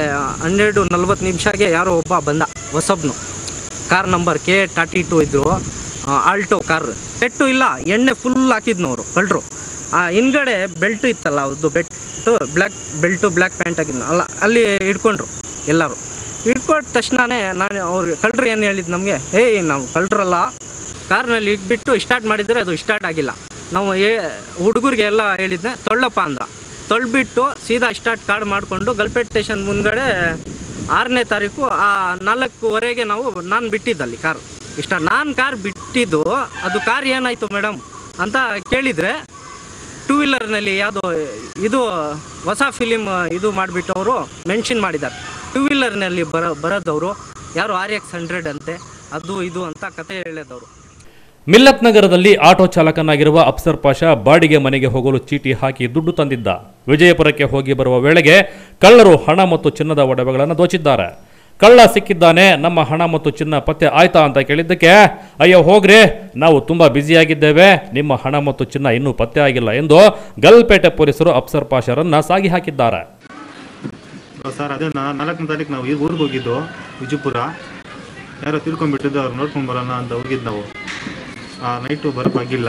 12:40 ಯಾರೋ ಒಬ್ಬ ಬಂದ, ಹೊಸಬ್ನು. ಕಾರ್ ನಂಬರ್ K32 ಇದ್ರು, ಆಲ್ಟೋ ಕಾರ್. ಪೆಟ್ಟು ಇಲ್ಲ, ಎಣ್ಣೆ ಫುಲ್ ಹಾಕಿದ್ನವರು ಕಳ್ಳರು. ಹಿಂದ್ಗಡೆ ಬೆಲ್ಟು ಇತ್ತಲ್ಲ, ಅವ್ರದ್ದು ಬ್ಲ್ಯಾಕ್ ಪ್ಯಾಂಟ್ ಹಾಕಿದ್ನು ಅಲ್ಲ, ಅಲ್ಲಿ ಹಿಡ್ಕೊಂಡ್ರು ಎಲ್ಲರೂ. ಹಿಡ್ಕೊಂಡ ತಕ್ಷಣವೇ ನಾನು ಅವ್ರಿಗೆ ಕಳ್ಳರು ಏನು ಹೇಳಿದ್ದು ನಮಗೆ, ನಾವು ಕಳ್ಳರಲ್ಲ, ಕಾರ್ನಲ್ಲಿ ಇಟ್ಬಿಟ್ಟು ಸ್ಟಾರ್ಟ್ ಮಾಡಿದರೆ ಅದು ಸ್ಟಾರ್ಟ್ ಆಗಿಲ್ಲ. ನಾವು ಹುಡುಗರಿಗೆ ಎಲ್ಲ ಹೇಳಿದ್ನೆ, ತೊಳ್ಳಪ್ಪ ಅಂದ. ತೊಳ್ಬಿಟ್ಟು ಸೀದಾ ಸ್ಟಾರ್ಟ್ ಕಾರ್ಡ್ ಮಾಡಿಕೊಂಡು ಗಲ್ಪೇಟ್ ಸ್ಟೇಷನ್ ಮುಂದ್ಗಡೆ 6ನೇ ತಾರೀಕು 4:15 ನಾನು ಬಿಟ್ಟಿದ್ದಲ್ಲಿ ಕಾರ್. ನಾನು ಕಾರ್ ಬಿಟ್ಟಿದ್ದು, ಅದು ಕಾರ್ ಏನಾಯಿತು ಮೇಡಮ್ ಅಂತ ಕೇಳಿದರೆ, 2 ವೀಲರ್ನಲ್ಲಿ ಯಾವುದೋ ಇದು ಹೊಸ ಫಿಲಿಮ್ ಇದು ಮಾಡಿಬಿಟ್ಟು ಅವರು ಮೆನ್ಷನ್ ಮಾಡಿದ್ದಾರೆ. 2 ವೀಲರ್ನಲ್ಲಿ ಬರೋದವರು ಯಾರು RX 100 ಅಂತೆ, ಅದು ಇದು ಅಂತ ಕತೆ ಹೇಳಿದವರು. ಮಿಲ್ಲತ್ ನಗರದಲ್ಲಿ ಆಟೋ ಚಾಲಕನಾಗಿರುವ ಅಫ್ಸರ್ ಪಾಷಾ ಬಾಡಿಗೆ ಮನೆಗೆ ಹೋಗಲು ಚೀಟಿ ಹಾಕಿ ದುಡ್ಡು ತಂದಿದ್ದ. ವಿಜಯಪುರಕ್ಕೆ ಹೋಗಿ ಬರುವ ವೇಳೆಗೆ ಕಳ್ಳರು ಹಣ ಮತ್ತು ಚಿನ್ನದ ಒಡವೆಗಳನ್ನು ದೋಚಿದ್ದಾರೆ. ಕಳ್ಳ ಸಿಕ್ಕಿದ್ದಾನೆ, ನಮ್ಮ ಹಣ ಮತ್ತು ಚಿನ್ನ ಪತ್ತೆ ಆಯ್ತಾ ಅಂತ ಕೇಳಿದ್ದಕ್ಕೆ, ಅಯ್ಯೋ ಹೋಗ್ರಿ, ನಾವು ತುಂಬಾ ಬ್ಯುಸಿಯಾಗಿದ್ದೇವೆ, ನಿಮ್ಮ ಹಣ ಮತ್ತು ಚಿನ್ನ ಇನ್ನೂ ಪತ್ತೆ ಆಗಿಲ್ಲ ಎಂದು ಗಲ್ಪೇಟೆ ಪೊಲೀಸರು ಅಫ್ಸರ್ ಪಾಷಾರನ್ನ ಸಾಗಿ ಹಾಕಿದ್ದಾರೆ. ಸರ್, ಅದೇ 4ನೇ ತಾರೀಕು ನಾವು ಈ ಊರಿಗೆ ಹೋಗಿದ್ದು, ವಿಜಯಪುರ. ಯಾರೋ ತಿಳ್ಕೊಂಡ್ಬಿಟ್ಟಿದ್ದು, ಅವ್ರು ನೋಡ್ಕೊಂಡು ಬರೋಣ ಅಂತ ಹೋಗಿದ್ದು ನಾವು. ನೈಟು ಬರೋಕ್ಕಾಗಿಲ್ಲ.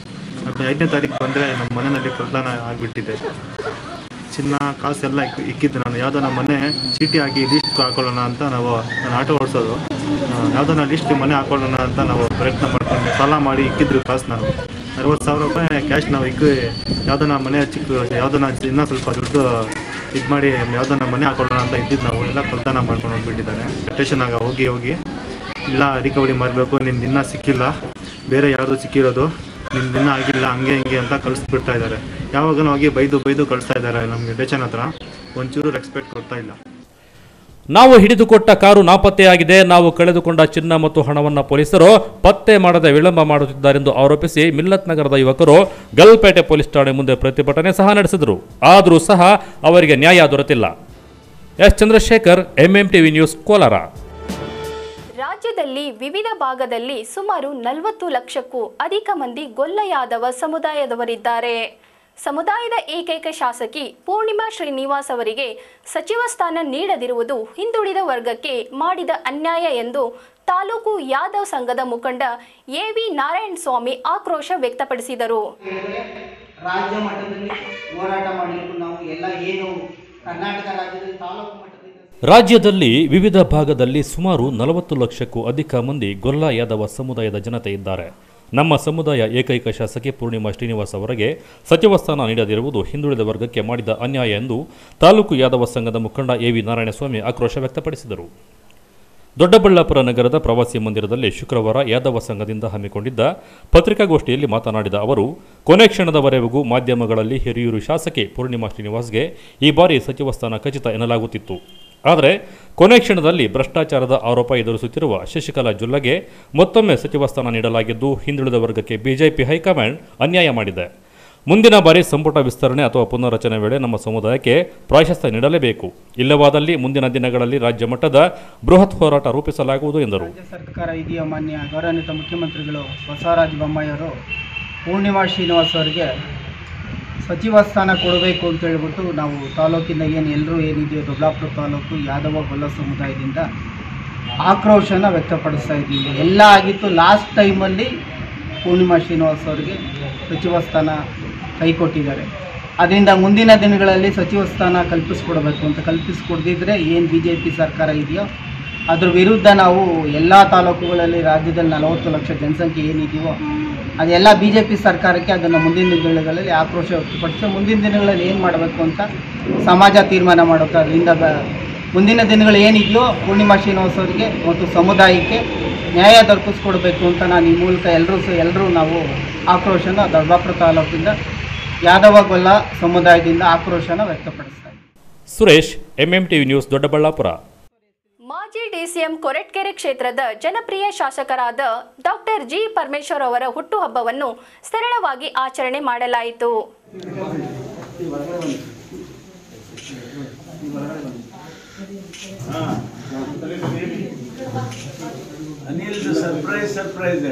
5ನೇ ತಾರೀಕು ಬಂದರೆ ನಮ್ಮ ಮನೆಯಲ್ಲಿ ಕಳ್ಳತನ ಆಗಿಬಿಟ್ಟಿದೆ. ಚಿನ್ನ ಕಾಸೆಲ್ಲ ಇಕ್ಕಿದ್ದು ನಾನು. ಯಾವುದೋ ನಮ್ಮ ಮನೆ ಚೀಟಿ ಹಾಕಿ ಲಿಸ್ಟ್ ಹಾಕೊಳ್ಳೋಣ ಅಂತ ನಾನು ಆಟೋ ಓಡಿಸೋದು, ಯಾವುದೋ ಲಿಸ್ಟ್ ಮನೆ ಹಾಕೊಳ್ಳೋಣ ಅಂತ ನಾವು ಪ್ರಯತ್ನ ಮಾಡ್ಕೊಂಡು ಸಾಲ ಮಾಡಿ ಇಕ್ಕಿದ್ರು ಕಾಸು. ನಾನು 60,000 ರೂಪಾಯಿ ಕ್ಯಾಶ್ ನಾವು ಯಾವುದೋ ಮನೆ ಯಾವುದೋ ಇನ್ನೂ ಸ್ವಲ್ಪ ದುಡ್ಡು ಇದು ಮಾಡಿ ಯಾವುದೋ ಮನೆ ಹಾಕೊಳ್ಳೋಣ ಅಂತ ಇದ್ದಿದ್ದು ನಾವು. ಎಲ್ಲ ಕಳ್ಳತನ ಮಾಡ್ಕೊಂಡು ಹೋಗ್ಬಿಟ್ಟಿದ್ದಾರೆ. ಸ್ಟೇಷನಾಗ ಹೋಗಿ ಇಲ್ಲ ರಿಕವರಿ ಮಾಡಬೇಕು, ನಿಮ್ದು ಇನ್ನೂ ಸಿಕ್ಕಿಲ್ಲ, ಬೇರೆ ಯಾವುದು ಸಿಕ್ಕಿರೋದು, ನಿಮ್ದು ಇನ್ನೂ ಆಗಿಲ್ಲ, ಹಂಗೆ ಹಿಂಗೆ ಅಂತ ಕಳಿಸ್ಬಿಡ್ತಾ ಇದ್ದಾರೆ. ಯಾವಾಗ ಹೋಗಿ ಬೈದು ಕಳಿಸ್ತಾ ಇದ್ದಾರೆ ನಮಗೆ. ಸ್ಟೇಷನ್ ಹತ್ರ ಒಂಚೂರು ರೆಸ್ಪೆಕ್ಟ್ ಕೊಡ್ತಾ ಇಲ್ಲ. ನಾವು ಹಿಡಿದುಕೊಟ್ಟ ಕಾರು ನಾಪತ್ತೆಯಾಗಿದೆ, ನಾವು ಕಳೆದುಕೊಂಡ ಚಿನ್ನ ಮತ್ತು ಹಣವನ್ನು ಪೊಲೀಸರು ಪತ್ತೆ ಮಾಡದೆ ವಿಳಂಬ ಮಾಡುತ್ತಿದ್ದಾರೆಂದು ಆರೋಪಿಸಿ ಮಿಲ್ಲತ್ ನಗರದ ಯುವಕರು ಗಲ್ಪೇಟೆ ಪೊಲೀಸ್ ಠಾಣೆ ಮುಂದೆ ಪ್ರತಿಭಟನೆ ಸಹ ನಡೆಸಿದರು. ಆದರೂ ಸಹ ಅವರಿಗೆ ನ್ಯಾಯ ದೊರೆತಿಲ್ಲ. S Chandrashekar, MMTV news, Kolar. ರಾಜ್ಯದಲ್ಲಿ ವಿವಿಧ ಭಾಗದಲ್ಲಿ ಸುಮಾರು 40 ಲಕ್ಷಕ್ಕೂ ಅಧಿಕ ಮಂದಿ ಗೊಲ್ಲ ಯಾದವ ಸಮುದಾಯದವರಿದ್ದಾರೆ. ಸಮುದಾಯದ ಏಕೈಕ ಶಾಸಕಿ ಪೂರ್ಣಿಮಾ ಶ್ರೀನಿವಾಸ್ ಅವರಿಗೆ ಸಚಿವ ಸ್ಥಾನ ನೀಡದಿರುವುದು ಹಿಂದುಳಿದ ವರ್ಗಕ್ಕೆ ಮಾಡಿದ ಅನ್ಯಾಯ ಎಂದು ತಾಲೂಕು ಯಾದವ್ ಸಂಘದ ಮುಖಂಡ AV ನಾರಾಯಣಸ್ವಾಮಿ ಆಕ್ರೋಶ ವ್ಯಕ್ತಪಡಿಸಿದರು. ರಾಜ್ಯ ಮಟ್ಟದಲ್ಲಿ ಹೋರಾಟ ಮಾಡಲಿಕ್ಕೆ ನಾವು ಎಲ್ಲ ಏನು ಕರ್ನಾಟಕ ರಾಜ್ಯದಲ್ಲಿ ತಾಲೂಕು ಮಟ್ಟದಲ್ಲಿ ರಾಜ್ಯದಲ್ಲಿ ವಿವಿಧ ಭಾಗದಲ್ಲಿ ಸುಮಾರು 40 ಲಕ್ಷಕ್ಕೂ ಅಧಿಕ ಮಂದಿ ಗೊಲ್ಲ ಯಾದವ ಸಮುದಾಯದ ಜನತೆ ಇದ್ದಾರೆ. ನಮ್ಮ ಸಮುದಾಯ ಏಕೈಕ ಶಾಸಕಿ ಪೂರ್ಣಿಮಾ ಶ್ರೀನಿವಾಸ್ ಅವರಿಗೆ ಸಚಿವ ಸ್ಥಾನ ನೀಡದಿರುವುದು ಹಿಂದುಳಿದ ವರ್ಗಕ್ಕೆ ಮಾಡಿದ ಅನ್ಯಾಯ ಎಂದು ತಾಲೂಕು ಯಾದವ ಸಂಘದ ಮುಖಂಡ AV ನಾರಾಯಣಸ್ವಾಮಿ ಆಕ್ರೋಶ ವ್ಯಕ್ತಪಡಿಸಿದರು. ದೊಡ್ಡಬಳ್ಳಾಪುರ ನಗರದ ಪ್ರವಾಸಿ ಮಂದಿರದಲ್ಲಿ ಶುಕ್ರವಾರ ಯಾದವ ಸಂಘದಿಂದ ಹಮ್ಮಿಕೊಂಡಿದ್ದ ಪತ್ರಿಕಾಗೋಷ್ಠಿಯಲ್ಲಿ ಮಾತನಾಡಿದ ಅವರು, ಕೊನೆ ಕ್ಷಣದವರೆಗೂ ಮಾಧ್ಯಮಗಳಲ್ಲಿ ಹಿರಿಯೂರು ಶಾಸಕಿ ಪೂರ್ಣಿಮಾ ಶ್ರೀನಿವಾಸ್ಗೆ ಈ ಬಾರಿ ಸಚಿವ ಸ್ಥಾನ ಖಚಿತ ಎನ್ನಲಾಗುತ್ತಿತ್ತು. ಆದರೆ ಕೊನೆ ಕ್ಷಣದಲ್ಲಿ ಭ್ರಷ್ಟಾಚಾರದ ಆರೋಪ ಎದುರಿಸುತ್ತಿರುವ ಶಶಿಕಲಾ ಜುಲ್ಲಾಗೆ ಮತ್ತೊಮ್ಮೆ ಸಚಿವ ಸ್ಥಾನ ನೀಡಲಾಗಿದ್ದು ಹಿಂದುಳಿದ ವರ್ಗಕ್ಕೆ ಬಿಜೆಪಿ ಹೈಕಮಾಂಡ್ ಅನ್ಯಾಯ ಮಾಡಿದೆ. ಮುಂದಿನ ಬಾರಿ ಸಂಪುಟ ವಿಸ್ತರಣೆ ಅಥವಾ ಪುನರ್ರಚನೆ ವೇಳೆ ನಮ್ಮ ಸಮುದಾಯಕ್ಕೆ ಪ್ರಾಶಸ್ತ್ಯ ನೀಡಲೇಬೇಕು. ಇಲ್ಲವಾದಲ್ಲಿ ಮುಂದಿನ ದಿನಗಳಲ್ಲಿ ರಾಜ್ಯ ಮಟ್ಟದ ಬೃಹತ್ ಹೋರಾಟ ರೂಪಿಸಲಾಗುವುದು ಎಂದರು. ರಾಜ್ಯ ಸರ್ಕಾರ ಇದೆಯ ಮಾನ್ಯ ಗೌರವಾನ್ವಿತ ಮುಖ್ಯಮಂತ್ರಿಗಳು ಬಸವರಾಜ ಬೊಮ್ಮಾಯಿಯವರು ಪೂರ್ಣಿಮಾ ಶ್ರೀನಿವಾಸ್ ಅವರಿಗೆ ಸಚಿವ ಸ್ಥಾನ ಕೊಡಬೇಕು ಅಂತ ಹೇಳ್ಬಿಟ್ಟು ನಾವು ತಾಲೂಕಿಂದ ಎಲ್ಲರೂ ಏನಿದೆಯೋ ದೊಡ್ಡಬಳ್ಳಾಪುರ ತಾಲೂಕು ಯಾದವ ಗೊಲ್ಲ ಸಮುದಾಯದಿಂದ ಆಕ್ರೋಶನ ವ್ಯಕ್ತಪಡಿಸ್ತಾ ಇದ್ದೀವಿ. ಎಲ್ಲ ಆಗಿತ್ತು. ಲಾಸ್ಟ್ ಟೈಮಲ್ಲಿ ಪೂರ್ಣಿಮಾ ಶ್ರೀನಿವಾಸ್ ಅವರಿಗೆ ಸಚಿವ ಸ್ಥಾನ ಕೈಕೊಟ್ಟಿದ್ದಾರೆ. ಅದರಿಂದ ಮುಂದಿನ ದಿನಗಳಲ್ಲಿ ಸಚಿವ ಸ್ಥಾನ ಕಲ್ಪಿಸ್ಕೊಡ್ಬೇಕು ಅಂತ, ಕಲ್ಪಿಸ್ಕೊಡ್ದಿದ್ರೆ ಏನು BJP ಸರ್ಕಾರ ಇದೆಯೋ ಅದ್ರ ವಿರುದ್ಧ ನಾವು ಎಲ್ಲ ತಾಲೂಕುಗಳಲ್ಲಿ ರಾಜ್ಯದಲ್ಲಿ 40 ಲಕ್ಷ ಜನಸಂಖ್ಯೆ ಏನಿದೆಯೋ ಅದೆಲ್ಲ BJP ಸರ್ಕಾರಕ್ಕೆ ಅದನ್ನು ಮುಂದಿನ ದಿನಗಳಲ್ಲಿ ಆಕ್ರೋಶ ವ್ಯಕ್ತಪಡಿಸಿ ಮುಂದಿನ ದಿನಗಳಲ್ಲಿ ಏನು ಮಾಡಬೇಕು ಅಂತ ಸಮಾಜ ತೀರ್ಮಾನ ಮಾಡುತ್ತೆ. ಅದರಿಂದ ಮುಂದಿನ ದಿನಗಳು ಏನಿದೆಯೋ ಪೂರ್ಣಿಮಾ ಶ್ರೀನಿವಾಸ್ ಅವರಿಗೆ ಮತ್ತು ಸಮುದಾಯಕ್ಕೆ ನ್ಯಾಯ ದೊರಕಿಸ್ಕೊಡ್ಬೇಕು ಅಂತ ನಾನು ಈ ಮೂಲಕ ಎಲ್ಲರೂ ನಾವು ಆಕ್ರೋಶನ ದೊಡ್ಡಬಳ್ಳಾಪುರ ತಾಲೂಕಿಂದ ಯಾದವಗೊಲ್ಲ ಸಮುದಾಯದಿಂದ ಆಕ್ರೋಶನ ವ್ಯಕ್ತಪಡಿಸ್ತಾ ಇದ್ದೀವಿ. Suresh, MMTV news, Doddaballapur. ಮಾಜಿ DCM ಕೊರಟಗೆರೆ ಕ್ಷೇತ್ರದ ಜನಪ್ರಿಯ ಶಾಸಕರಾದ ಡಾಕ್ಟರ್ ಜಿ ಪರಮೇಶ್ವರ್ ಅವರ ಹುಟ್ಟುಹಬ್ಬವನ್ನು ಸರಳವಾಗಿ ಆಚರಣೆ ಮಾಡಲಾಯಿತು. Anil surprise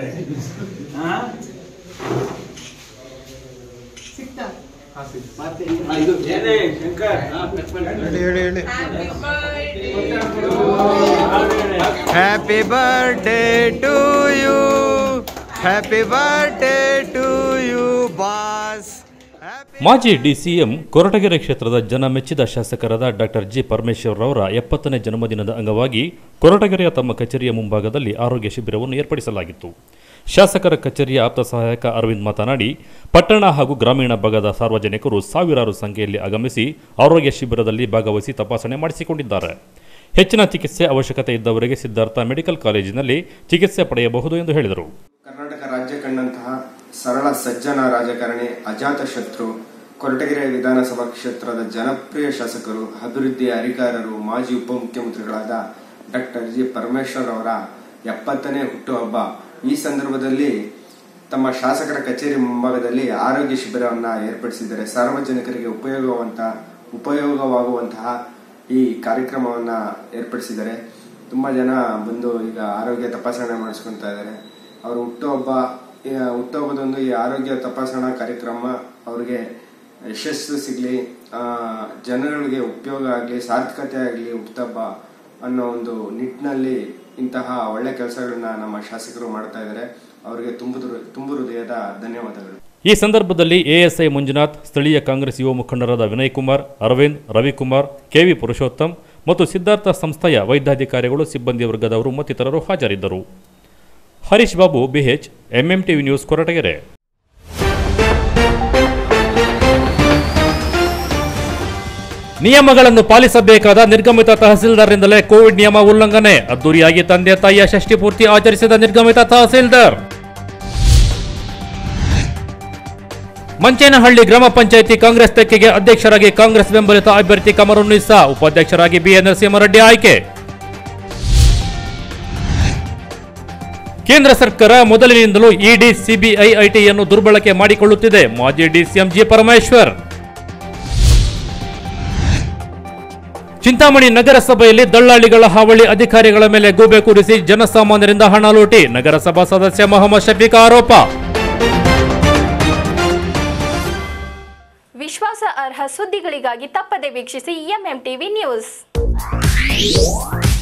happy birthday to you, happy birthday to you boss. ಮಾಜಿ DCM ಕೊರಟಗೆರೆ ಕ್ಷೇತ್ರದ ಜನ ಮೆಚ್ಚಿದ ಶಾಸಕರಾದ ಡಾಕ್ಟರ್ ಜಿ ಪರಮೇಶ್ವರ್ ಅವರ 70ನೇ ಜನ್ಮದಿನದ ಅಂಗವಾಗಿ ಕೊರಟಗೆರೆಯ ತಮ್ಮ ಕಚೇರಿಯ ಮುಂಭಾಗದಲ್ಲಿ ಆರೋಗ್ಯ ಶಿಬಿರವನ್ನು ಏರ್ಪಡಿಸಲಾಗಿತ್ತು. ಶಾಸಕರ ಕಚೇರಿಯ ಆಪ್ತ ಸಹಾಯಕ ಅರವಿಂದ್ ಮಾತನಾಡಿ, ಪಟ್ಟಣ ಹಾಗೂ ಗ್ರಾಮೀಣ ಭಾಗದ ಸಾರ್ವಜನಿಕರು ಸಾವಿರಾರು ಸಂಖ್ಯೆಯಲ್ಲಿ ಆಗಮಿಸಿ ಆರೋಗ್ಯ ಶಿಬಿರದಲ್ಲಿ ಭಾಗವಹಿಸಿ ತಪಾಸಣೆ ಮಾಡಿಸಿಕೊಂಡಿದ್ದಾರೆ. ಹೆಚ್ಚಿನ ಚಿಕಿತ್ಸೆ ಅವಶ್ಯಕತೆ ಇದ್ದವರಿಗೆ ಸಿದ್ಧಾರ್ಥ ಮೆಡಿಕಲ್ ಕಾಲೇಜಿನಲ್ಲಿ ಚಿಕಿತ್ಸೆ ಪಡೆಯಬಹುದು ಎಂದು ಹೇಳಿದರು. ಕರ್ನಾಟಕ ರಾಜ್ಯ ಕಂಡಂತಹ ಸರಳ ಸಜ್ಜನ ರಾಜಕಾರಣಿ, ಅಜಾತ ಶತ್ರು, ಕೊರಟಗೆರೆ ವಿಧಾನಸಭಾ ಕ್ಷೇತ್ರದ ಜನಪ್ರಿಯ ಶಾಸಕರು, ಅಭಿವೃದ್ಧಿಯ ಅಧಿಕಾರರು, ಮಾಜಿ ಉಪಮುಖ್ಯಮಂತ್ರಿಗಳಾದ ಡಾಕ್ಟರ್ ಜಿ ಪರಮೇಶ್ವರ್ ಅವರ 70ನೇ ಹುಟ್ಟುಹಬ್ಬ. ಈ ಸಂದರ್ಭದಲ್ಲಿ ತಮ್ಮ ಶಾಸಕರ ಕಚೇರಿ ಮುಂಭಾಗದಲ್ಲಿ ಆರೋಗ್ಯ ಶಿಬಿರವನ್ನು ಏರ್ಪಡಿಸಿದ್ದಾರೆ. ಸಾರ್ವಜನಿಕರಿಗೆ ಉಪಯೋಗವಾಗುವಂತಹ ಈ ಕಾರ್ಯಕ್ರಮವನ್ನು ಏರ್ಪಡಿಸಿದ್ದಾರೆ. ತುಂಬ ಜನ ಬಂದು ಈಗ ಆರೋಗ್ಯ ತಪಾಸಣೆ ಮಾಡಿಸ್ಕೊತಾ ಇದ್ದಾರೆ. ಅವರ ಹುಟ್ಟುಹಬ್ಬದೊಂದು ಈ ಆರೋಗ್ಯ ತಪಾಸಣಾ ಕಾರ್ಯಕ್ರಮ ಅವರಿಗೆ ಯಶಸ್ಸು ಸಿಗಲಿ, ಜನಗಳಿಗೆ ಉಪಯೋಗ ಆಗಲಿ, ಸಾರ್ಥಕತೆ ಆಗಲಿ ಹುಟ್ಟುಹಬ್ಬ ಅನ್ನೋ ಒಂದು ನಿಟ್ಟಿನಲ್ಲಿ ಇಂತಹ ಒಳ್ಳೆ ಕೆಲಸಗಳನ್ನ ನಮ್ಮ ಶಾಸಕರು ಮಾಡ್ತಾ ಇದ್ದಾರೆ. ಅವರಿಗೆ ತುಂಬು ಹೃದಯದ ಧನ್ಯವಾದಗಳು. ಈ ಸಂದರ್ಭದಲ್ಲಿ ASI ಮಂಜುನಾಥ್, ಸ್ಥಳೀಯ ಕಾಂಗ್ರೆಸ್ ಯುವ ಮುಖಂಡರಾದ ವಿನಯ್ ಕುಮಾರ್, ಅರವಿಂದ್, ರವಿಕುಮಾರ್, KV ಪುರುಷೋತ್ತಮ್ ಮತ್ತು ಸಿದ್ಧಾರ್ಥ ಸಂಸ್ಥೆಯ ವೈದ್ಯಾಧಿಕಾರಿಗಳು, ಸಿಬ್ಬಂದಿ ವರ್ಗದವರು ಮತ್ತಿತರರು ಹಾಜರಿದ್ದರು. Harish Babu, BH, MMTV news, Koratagere. ನಿಯಮಗಳನ್ನು ಪಾಲಿಸಬೇಕಾದ ನಿರ್ಗಮಿತ ತಹಸೀಲ್ದಾರ್ರಿಂದಲೇ ಕೋವಿಡ್ ನಿಯಮ ಉಲ್ಲಂಘನೆ. ಅದ್ದೂರಿಯಾಗಿ ತಂದೆ ತಾಯಿಯ ಷಷ್ಠಿ ಪೂರ್ತಿ ಆಚರಿಸಿದ ನಿರ್ಗಮಿತ ತಹಸೀಲ್ದಾರ್. ಮಂಚೇನಹಳ್ಳಿ ಗ್ರಾಮ ಪಂಚಾಯಿತಿ ಕಾಂಗ್ರೆಸ್ ತೆಕ್ಕೆಗೆ ಅಧ್ಯಕ್ಷರಾಗಿ ಕಾಂಗ್ರೆಸ್ ಬೆಂಬಲಿತ ಅಭ್ಯರ್ಥಿ ಕಮರುನ್ನಿಸಾ, ಉಪಾಧ್ಯಕ್ಷರಾಗಿ BN ನರಸಿಂಹರೆಡ್ಡಿ ಆಯ್ಕೆ. ಕೇಂದ್ರ ಸರ್ಕಾರ ಮೊದಲಿನಿಂದಲೂ ED, CBI, ITಯನ್ನು ದುರ್ಬಳಕೆ ಮಾಡಿಕೊಳ್ಳುತ್ತಿದೆ. ಮಾಜಿ DCM ಜಿ ಪರಮೇಶ್ವರ್. ಚಿಂತಾಮಣಿ ನಗರಸಭೆಯಲ್ಲಿ ದಳ್ಳಾಳಿಗಳ ಹಾವಳಿ, ಅಧಿಕಾರಿಗಳ ಮೇಲೆ ಗೂಬೆ ಕೂರಿಸಿ ಜನಸಾಮಾನ್ಯರಿಂದ ಹಣ ಲೂಟಿ. ನಗರಸಭಾ ಸದಸ್ಯ ಮೊಹಮ್ಮದ್ ಶಫೀಕ್ ಆರೋಪ. ವಿಶ್ವಾಸಾರ್ಹ ಸುದ್ದಿಗಳಿಗಾಗಿ ತಪ್ಪದೆ ವೀಕ್ಷಿಸಿ MMTV ನ್ಯೂಸ್.